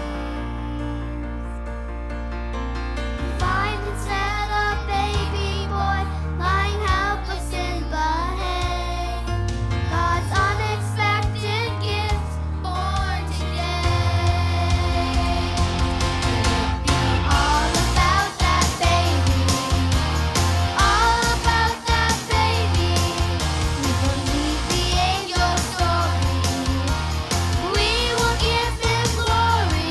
Find instead a baby boy lying helpless in the hay. God's unexpected gift born today. Could it be all about that baby? All about that baby. We believe the angel story. We will give him glory.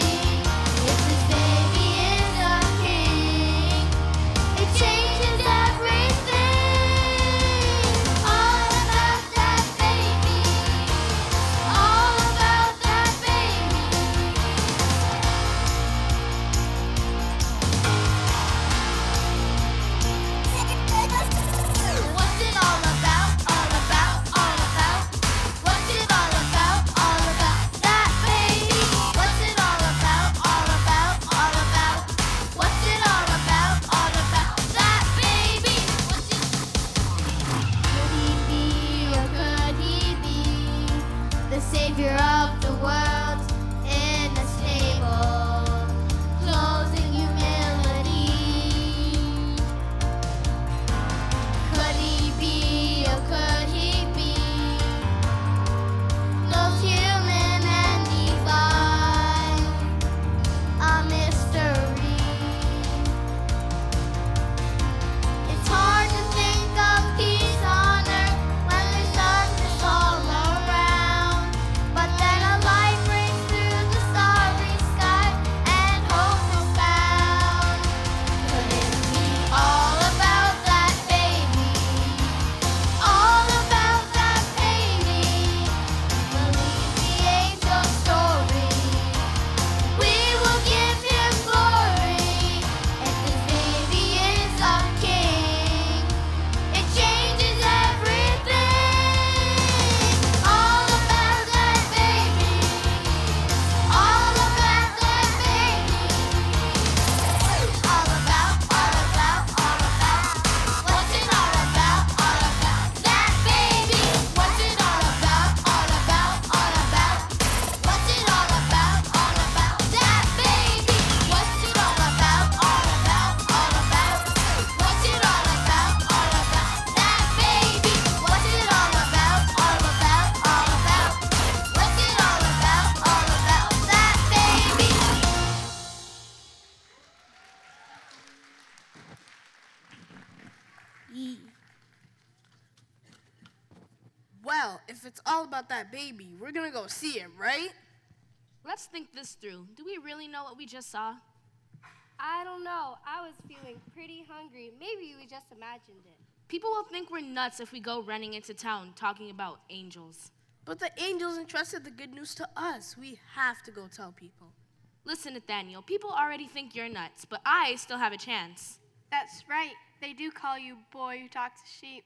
if it's all about that baby, we're gonna go see it, right? Let's think this through. Do we really know what we just saw? I don't know. I was feeling pretty hungry. Maybe we just imagined it. People will think we're nuts if we go running into town talking about angels. But the angels entrusted the good news to us. We have to go tell people. Listen, Nathaniel, people already think you're nuts, but I still have a chance. That's right. They do call you boy who talks to sheep.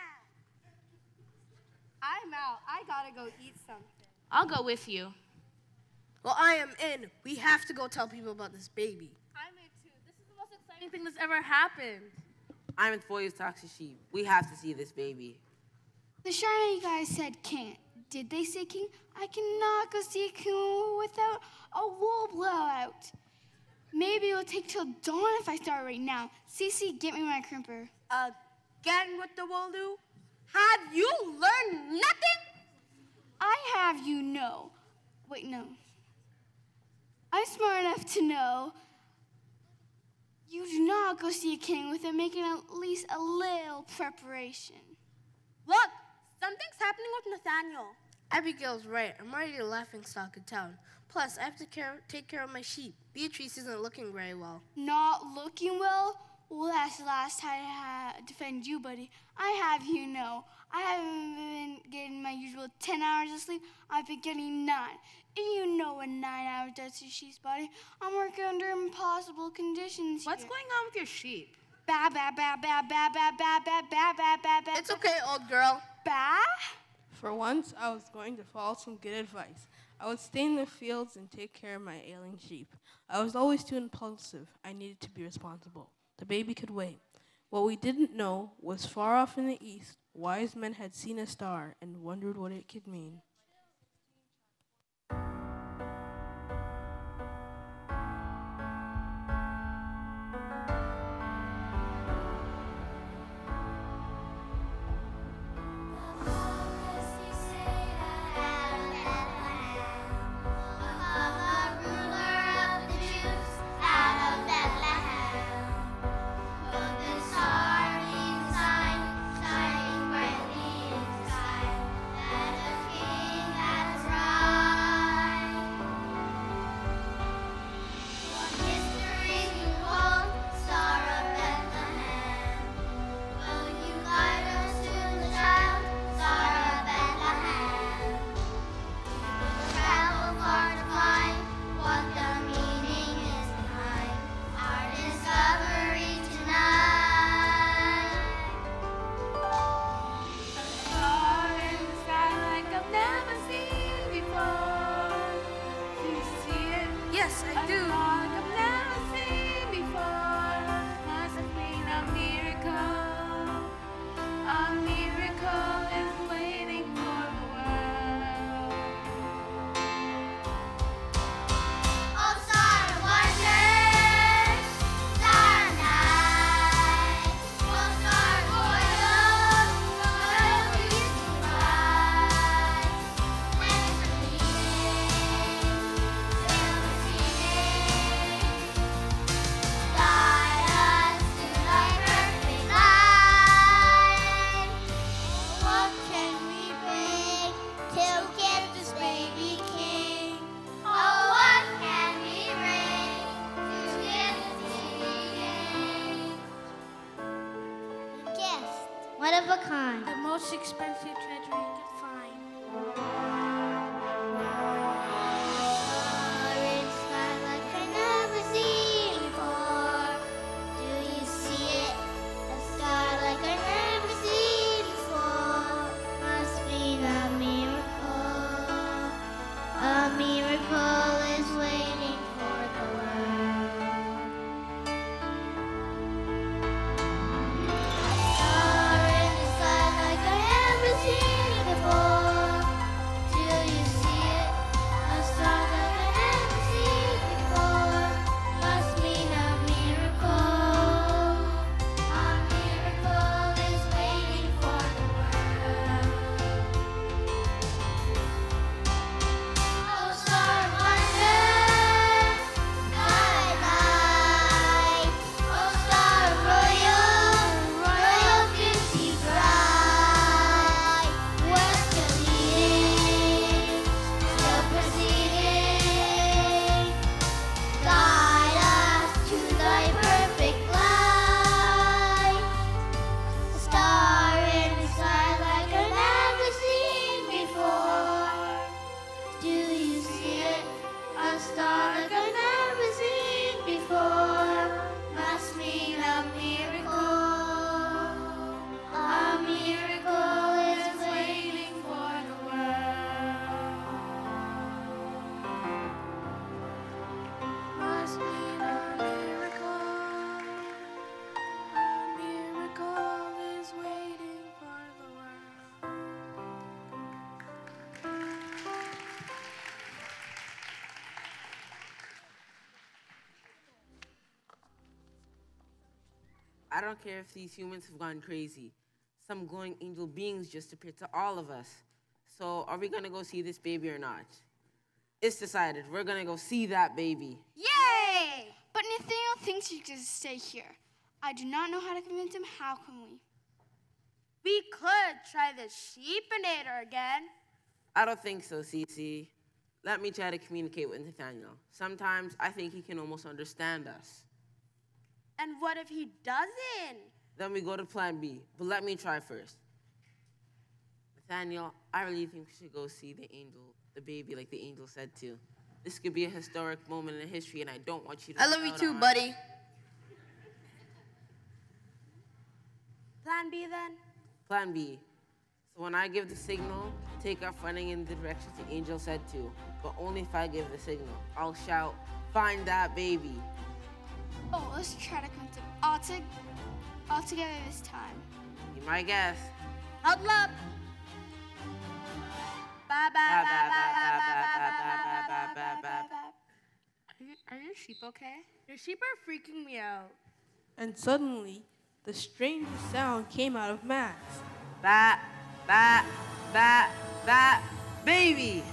I'm out. I gotta go eat something. I'll go with you. Well, I am in. We have to go tell people about this baby. I'm in too. This is the most exciting thing that's ever happened. I'm with Boys Talks to Sheep. We have to see this baby. The Chardonnay guys said can't. Did they say king? I cannot go see a king without a wool blowout. Maybe it'll take till dawn if I start right now. Cece, get me my crimper. Again with the wool do? Have you learned nothing? I have you know. Wait, no. I'm smart enough to know you do not go see a king without making at least a little preparation. Look, something's happening with Nathaniel. Abigail's right. I'm already a laughing stock in town. Plus, I have to care, take care of my sheep. Beatrice isn't looking very well. Not looking well? Well, that's the last time I had to defend you, buddy. I have you know. I haven't been getting my usual ten hours of sleep. I've been getting nine. And you know what nine hours does to a sheep's body. I'm working under impossible conditions. What's here. going on with your sheep? Ba ba ba ba ba ba ba ba ba ba ba ba. It's okay, old girl. Ba? For once, I was going to follow some good advice. I would stay in the fields and take care of my ailing sheep. I was always too impulsive. I needed to be responsible. The baby could wait. What we didn't know was far off in the east, wise men had seen a star and wondered what it could mean. One of a kind. The most expensive treasure you could find. Orange sky like I never seen before. Do you see it? A star like I never seen before. Must be a miracle. A miracle is waiting for the world. A star in the sky like I never seen before. star like I've never seen before must mean a miracle. A miracle is waiting for the world. Must mean a miracle. A miracle is waiting for the world. I don't care if these humans have gone crazy. Some glowing angel beings just appeared to all of us. So are we gonna go see this baby or not? It's decided. We're gonna go see that baby. Yay! But Nathaniel thinks you should stay here. I do not know how to convince him. How can we? We could try the sheepinator again. I don't think so, Cece. Let me try to communicate with Nathaniel. Sometimes I think he can almost understand us. And what if he doesn't? Then we go to plan B, but let me try first. Nathaniel, I really think we should go see the angel, the baby, like the angel said to. This could be a historic moment in history, and I don't want you to I love miss you out too, on it. buddy. Plan B then? Plan B. So when I give the signal, take off running in the direction the angel said to, but only if I give the signal. I'll shout, "Find that baby." Oh, let's try to convince him all, to, all together this time. Be my guess. Huddle up. Ba ba ba ba ba ba ba ba ba ba ba. Are you- Are your sheep okay? Your sheep are freaking me out. And suddenly, the strangest sound came out of Max. Bat, bat, bat, bat, baby.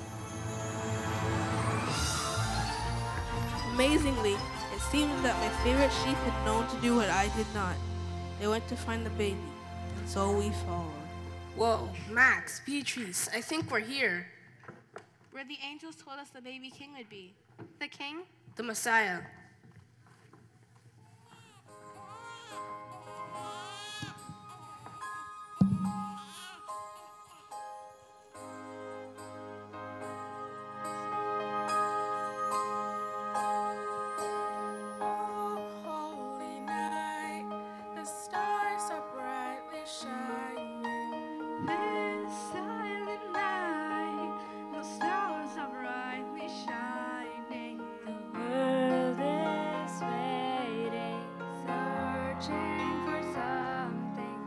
Amazingly, it seemed that my favorite sheep had known to do what I did not. They went to find the baby, and so we followed. Whoa, Max, Beatrice, I think we're here. Where the angels told us the baby king would be. The king? The Messiah. Holy night, the stars are brightly shining. This silent night, the stars are brightly shining. The world is waiting, searching for something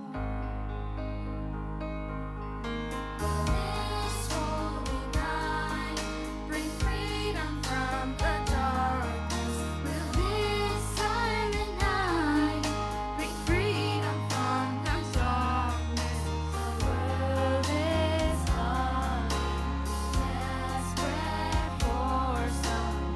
This holy night, bring freedom from the darkness. Will this silent night bring freedom from the darkness? The world is calling, desperate for some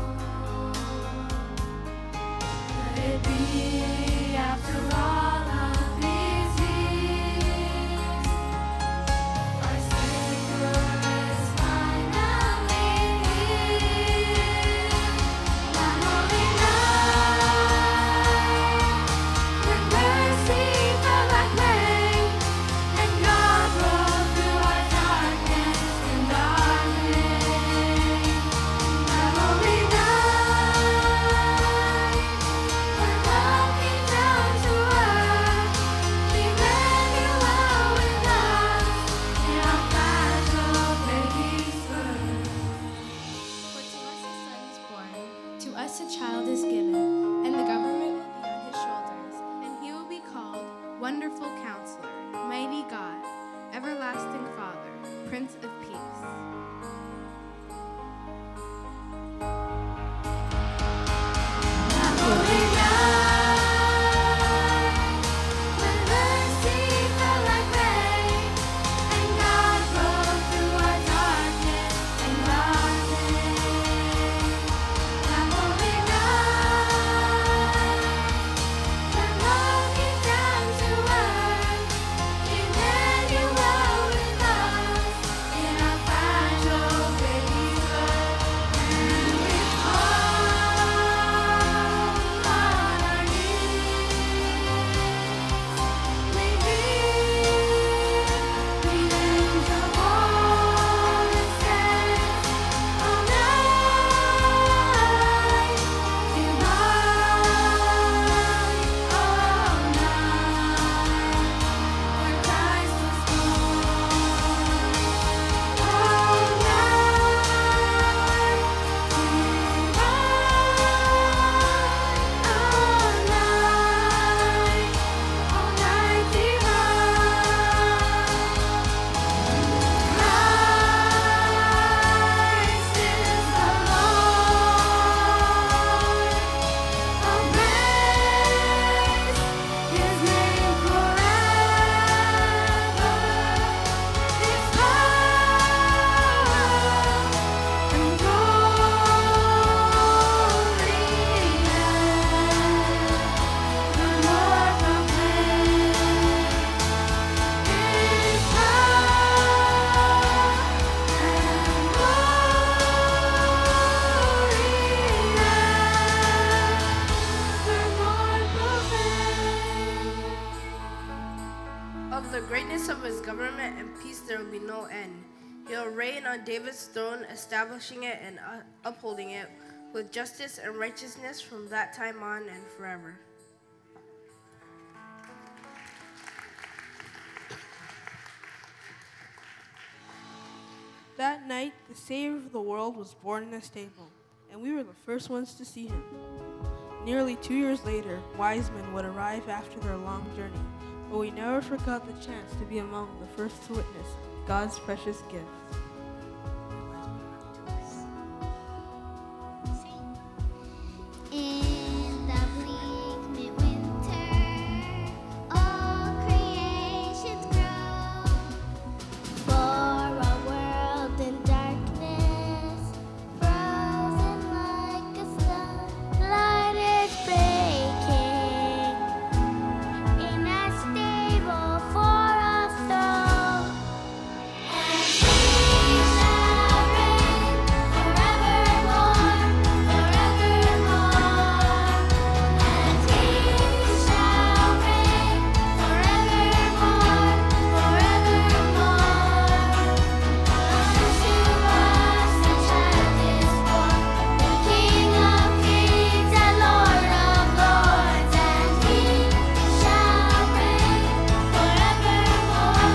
Could it be after all of these years? Our Savior is finally here. That holy night, when mercy fell like rain, and God broke through our darkness and our pain. That holy night, when love came down to earth, Emmanuel with us, in our fragile baby's birth. For to us a son is born, to us a child is given, and the government will be on his shoulders, and he will be called Wonderful Counselor, Mighty God, Everlasting Father, Prince of Peace. Holy night, when mercy fell like rain, and God broke through our darkness and our pain. That holy night, the greatness of his government and peace there will be no end. He'll reign on David's throne, establishing it and uh, upholding it with justice and righteousness from that time on and forever. That night, the Savior of the world was born in a stable, and we were the first ones to see him. Nearly two years later, wise men would arrive after their long journey, but we never forgot the chance to be among the first to witness God's precious gifts. In the bleak midwinter, all creations grow. For a world in darkness, frozen like a stone, light is breaking in a stable for a throne. And he shall reign forevermore, forevermore. And he shall reign forevermore, forevermore. Unto us a child is born, the King of kings and Lord of lords. And he shall reign forevermore,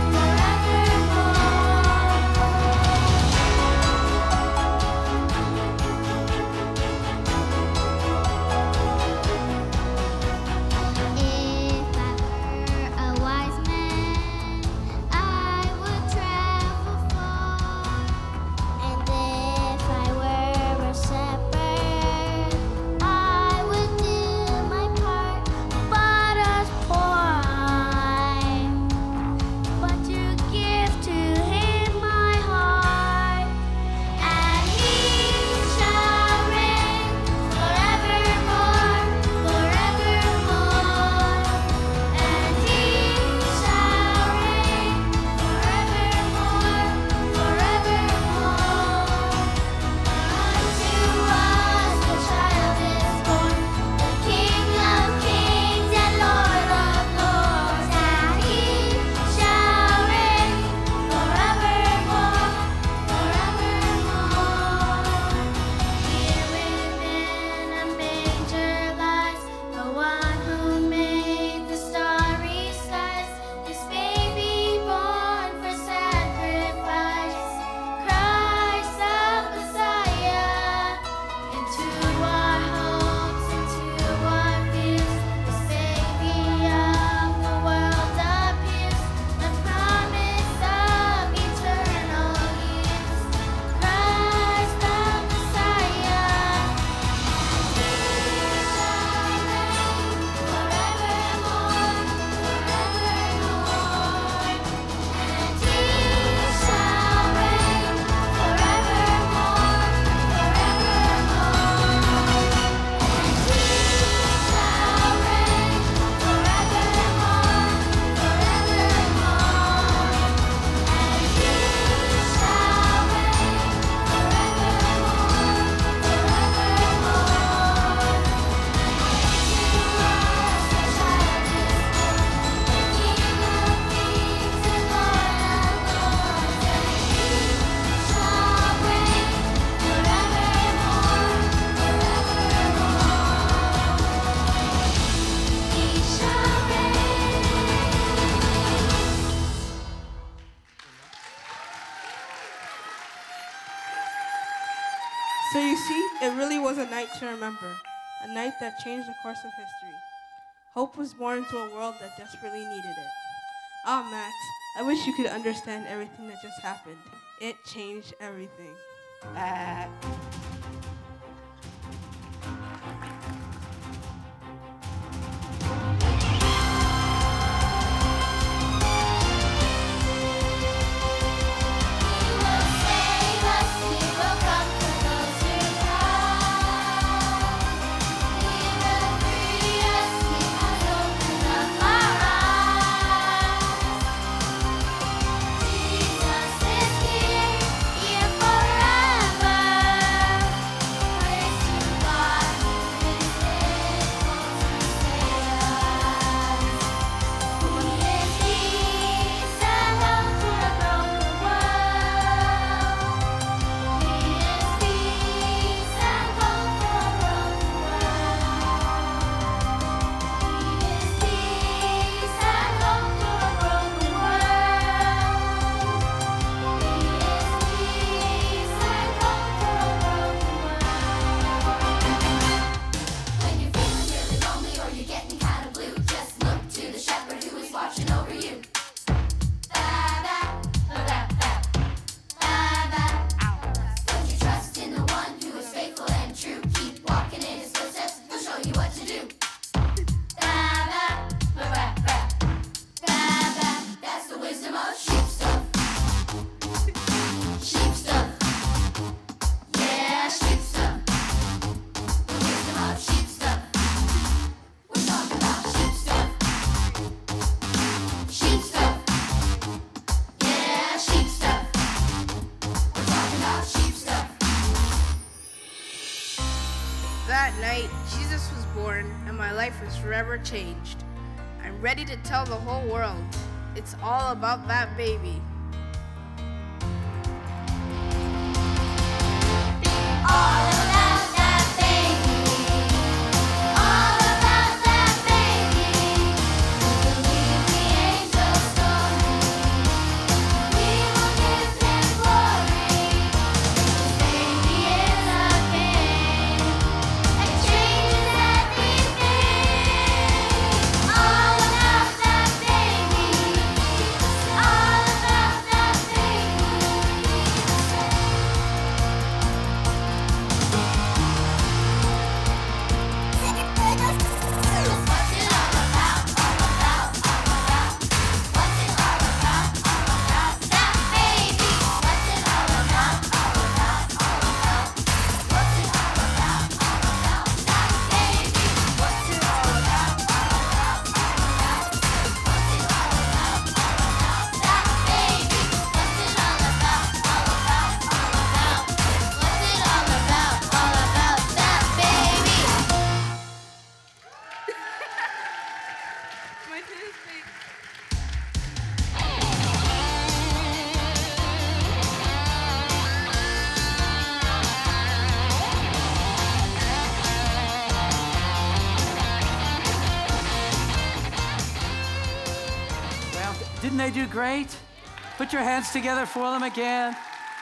If I were a wise man, I would travel far. And if I were a shepherd, I would do my part. But as poor I, but to give to him my heart. And he shall reign forevermore, forevermore. And he shall reign forevermore, forevermore. Unto us a child is born, the King of kings and Lord of lords. And he shall reign forevermore, forevermore. Here within a manger lies the one who made the starry skies. This baby born for sacrifice, Christ the Messiah. Into our hopes, into our fears, this baby of the world appears. The promise of eternal years, Christ the Messiah. He shall reign forevermore, forevermore. And he shall reign forevermore, So you see, it really was a night to remember, a night that changed the course of history. Hope was born into a world that desperately needed it. Ah, Max, I wish you could understand everything that just happened. It changed everything. Uh, Jesus is here, here forever. That night, Jesus was born, and my life was forever changed. I'm ready to tell the whole world. It's all about that baby. All about that baby. All about that baby. Believe the angel story. We will give him glory. This baby is a king and changes everything. All about that baby. All about that baby. Well, didn't they do great? Put your hands together for them again.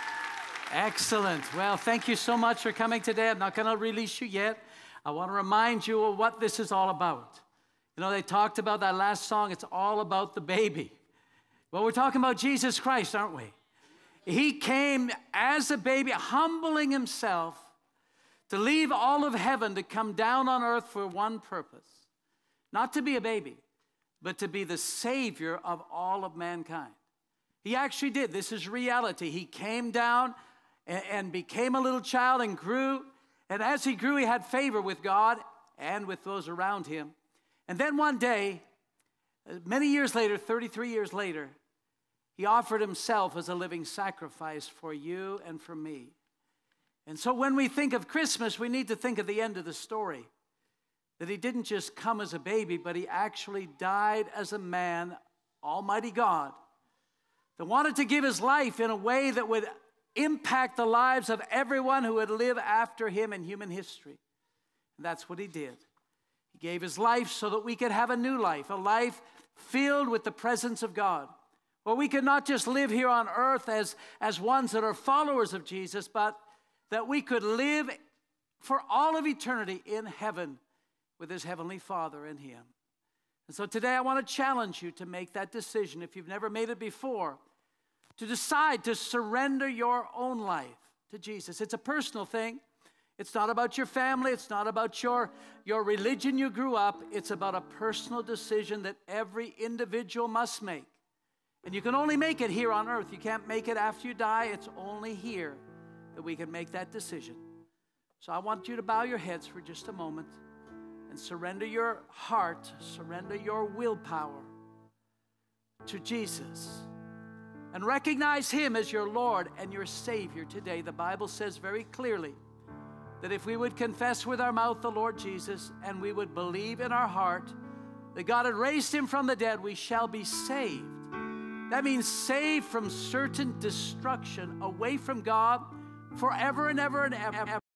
Excellent. Well, thank you so much for coming today. I'm not going to release you yet. I want to remind you of what this is all about. You know, they talked about that last song. It's all about the baby. Well, we're talking about Jesus Christ, aren't we? He came as a baby, humbling himself to leave all of heaven to come down on earth for one purpose. Not to be a baby, but to be the Savior of all of mankind. He actually did. This is reality. He came down and, and became a little child and grew. And as he grew, he had favor with God and with those around him. And then one day, many years later, thirty-three years later, he offered himself as a living sacrifice for you and for me. And so when we think of Christmas, we need to think of the end of the story. That he didn't just come as a baby, but he actually died as a man, Almighty God, that wanted to give his life in a way that would impact the lives of everyone who would live after him in human history. And that's what he did. He gave his life so that we could have a new life, a life filled with the presence of God, where we could not just live here on earth as, as ones that are followers of Jesus, but that we could live for all of eternity in heaven with his heavenly Father in him. And so today I want to challenge you to make that decision, if you've never made it before, to decide to surrender your own life to Jesus. It's a personal thing. It's not about your family. It's not about your, your religion you grew up. It's about a personal decision that every individual must make. And you can only make it here on earth. You can't make it after you die. It's only here that we can make that decision. So I want you to bow your heads for just a moment and surrender your heart, surrender your willpower to Jesus. And recognize him as your Lord and your Savior today. The Bible says very clearly that if we would confess with our mouth the Lord Jesus and we would believe in our heart that God had raised him from the dead, we shall be saved. That means saved from certain destruction, away from God forever and ever and ever.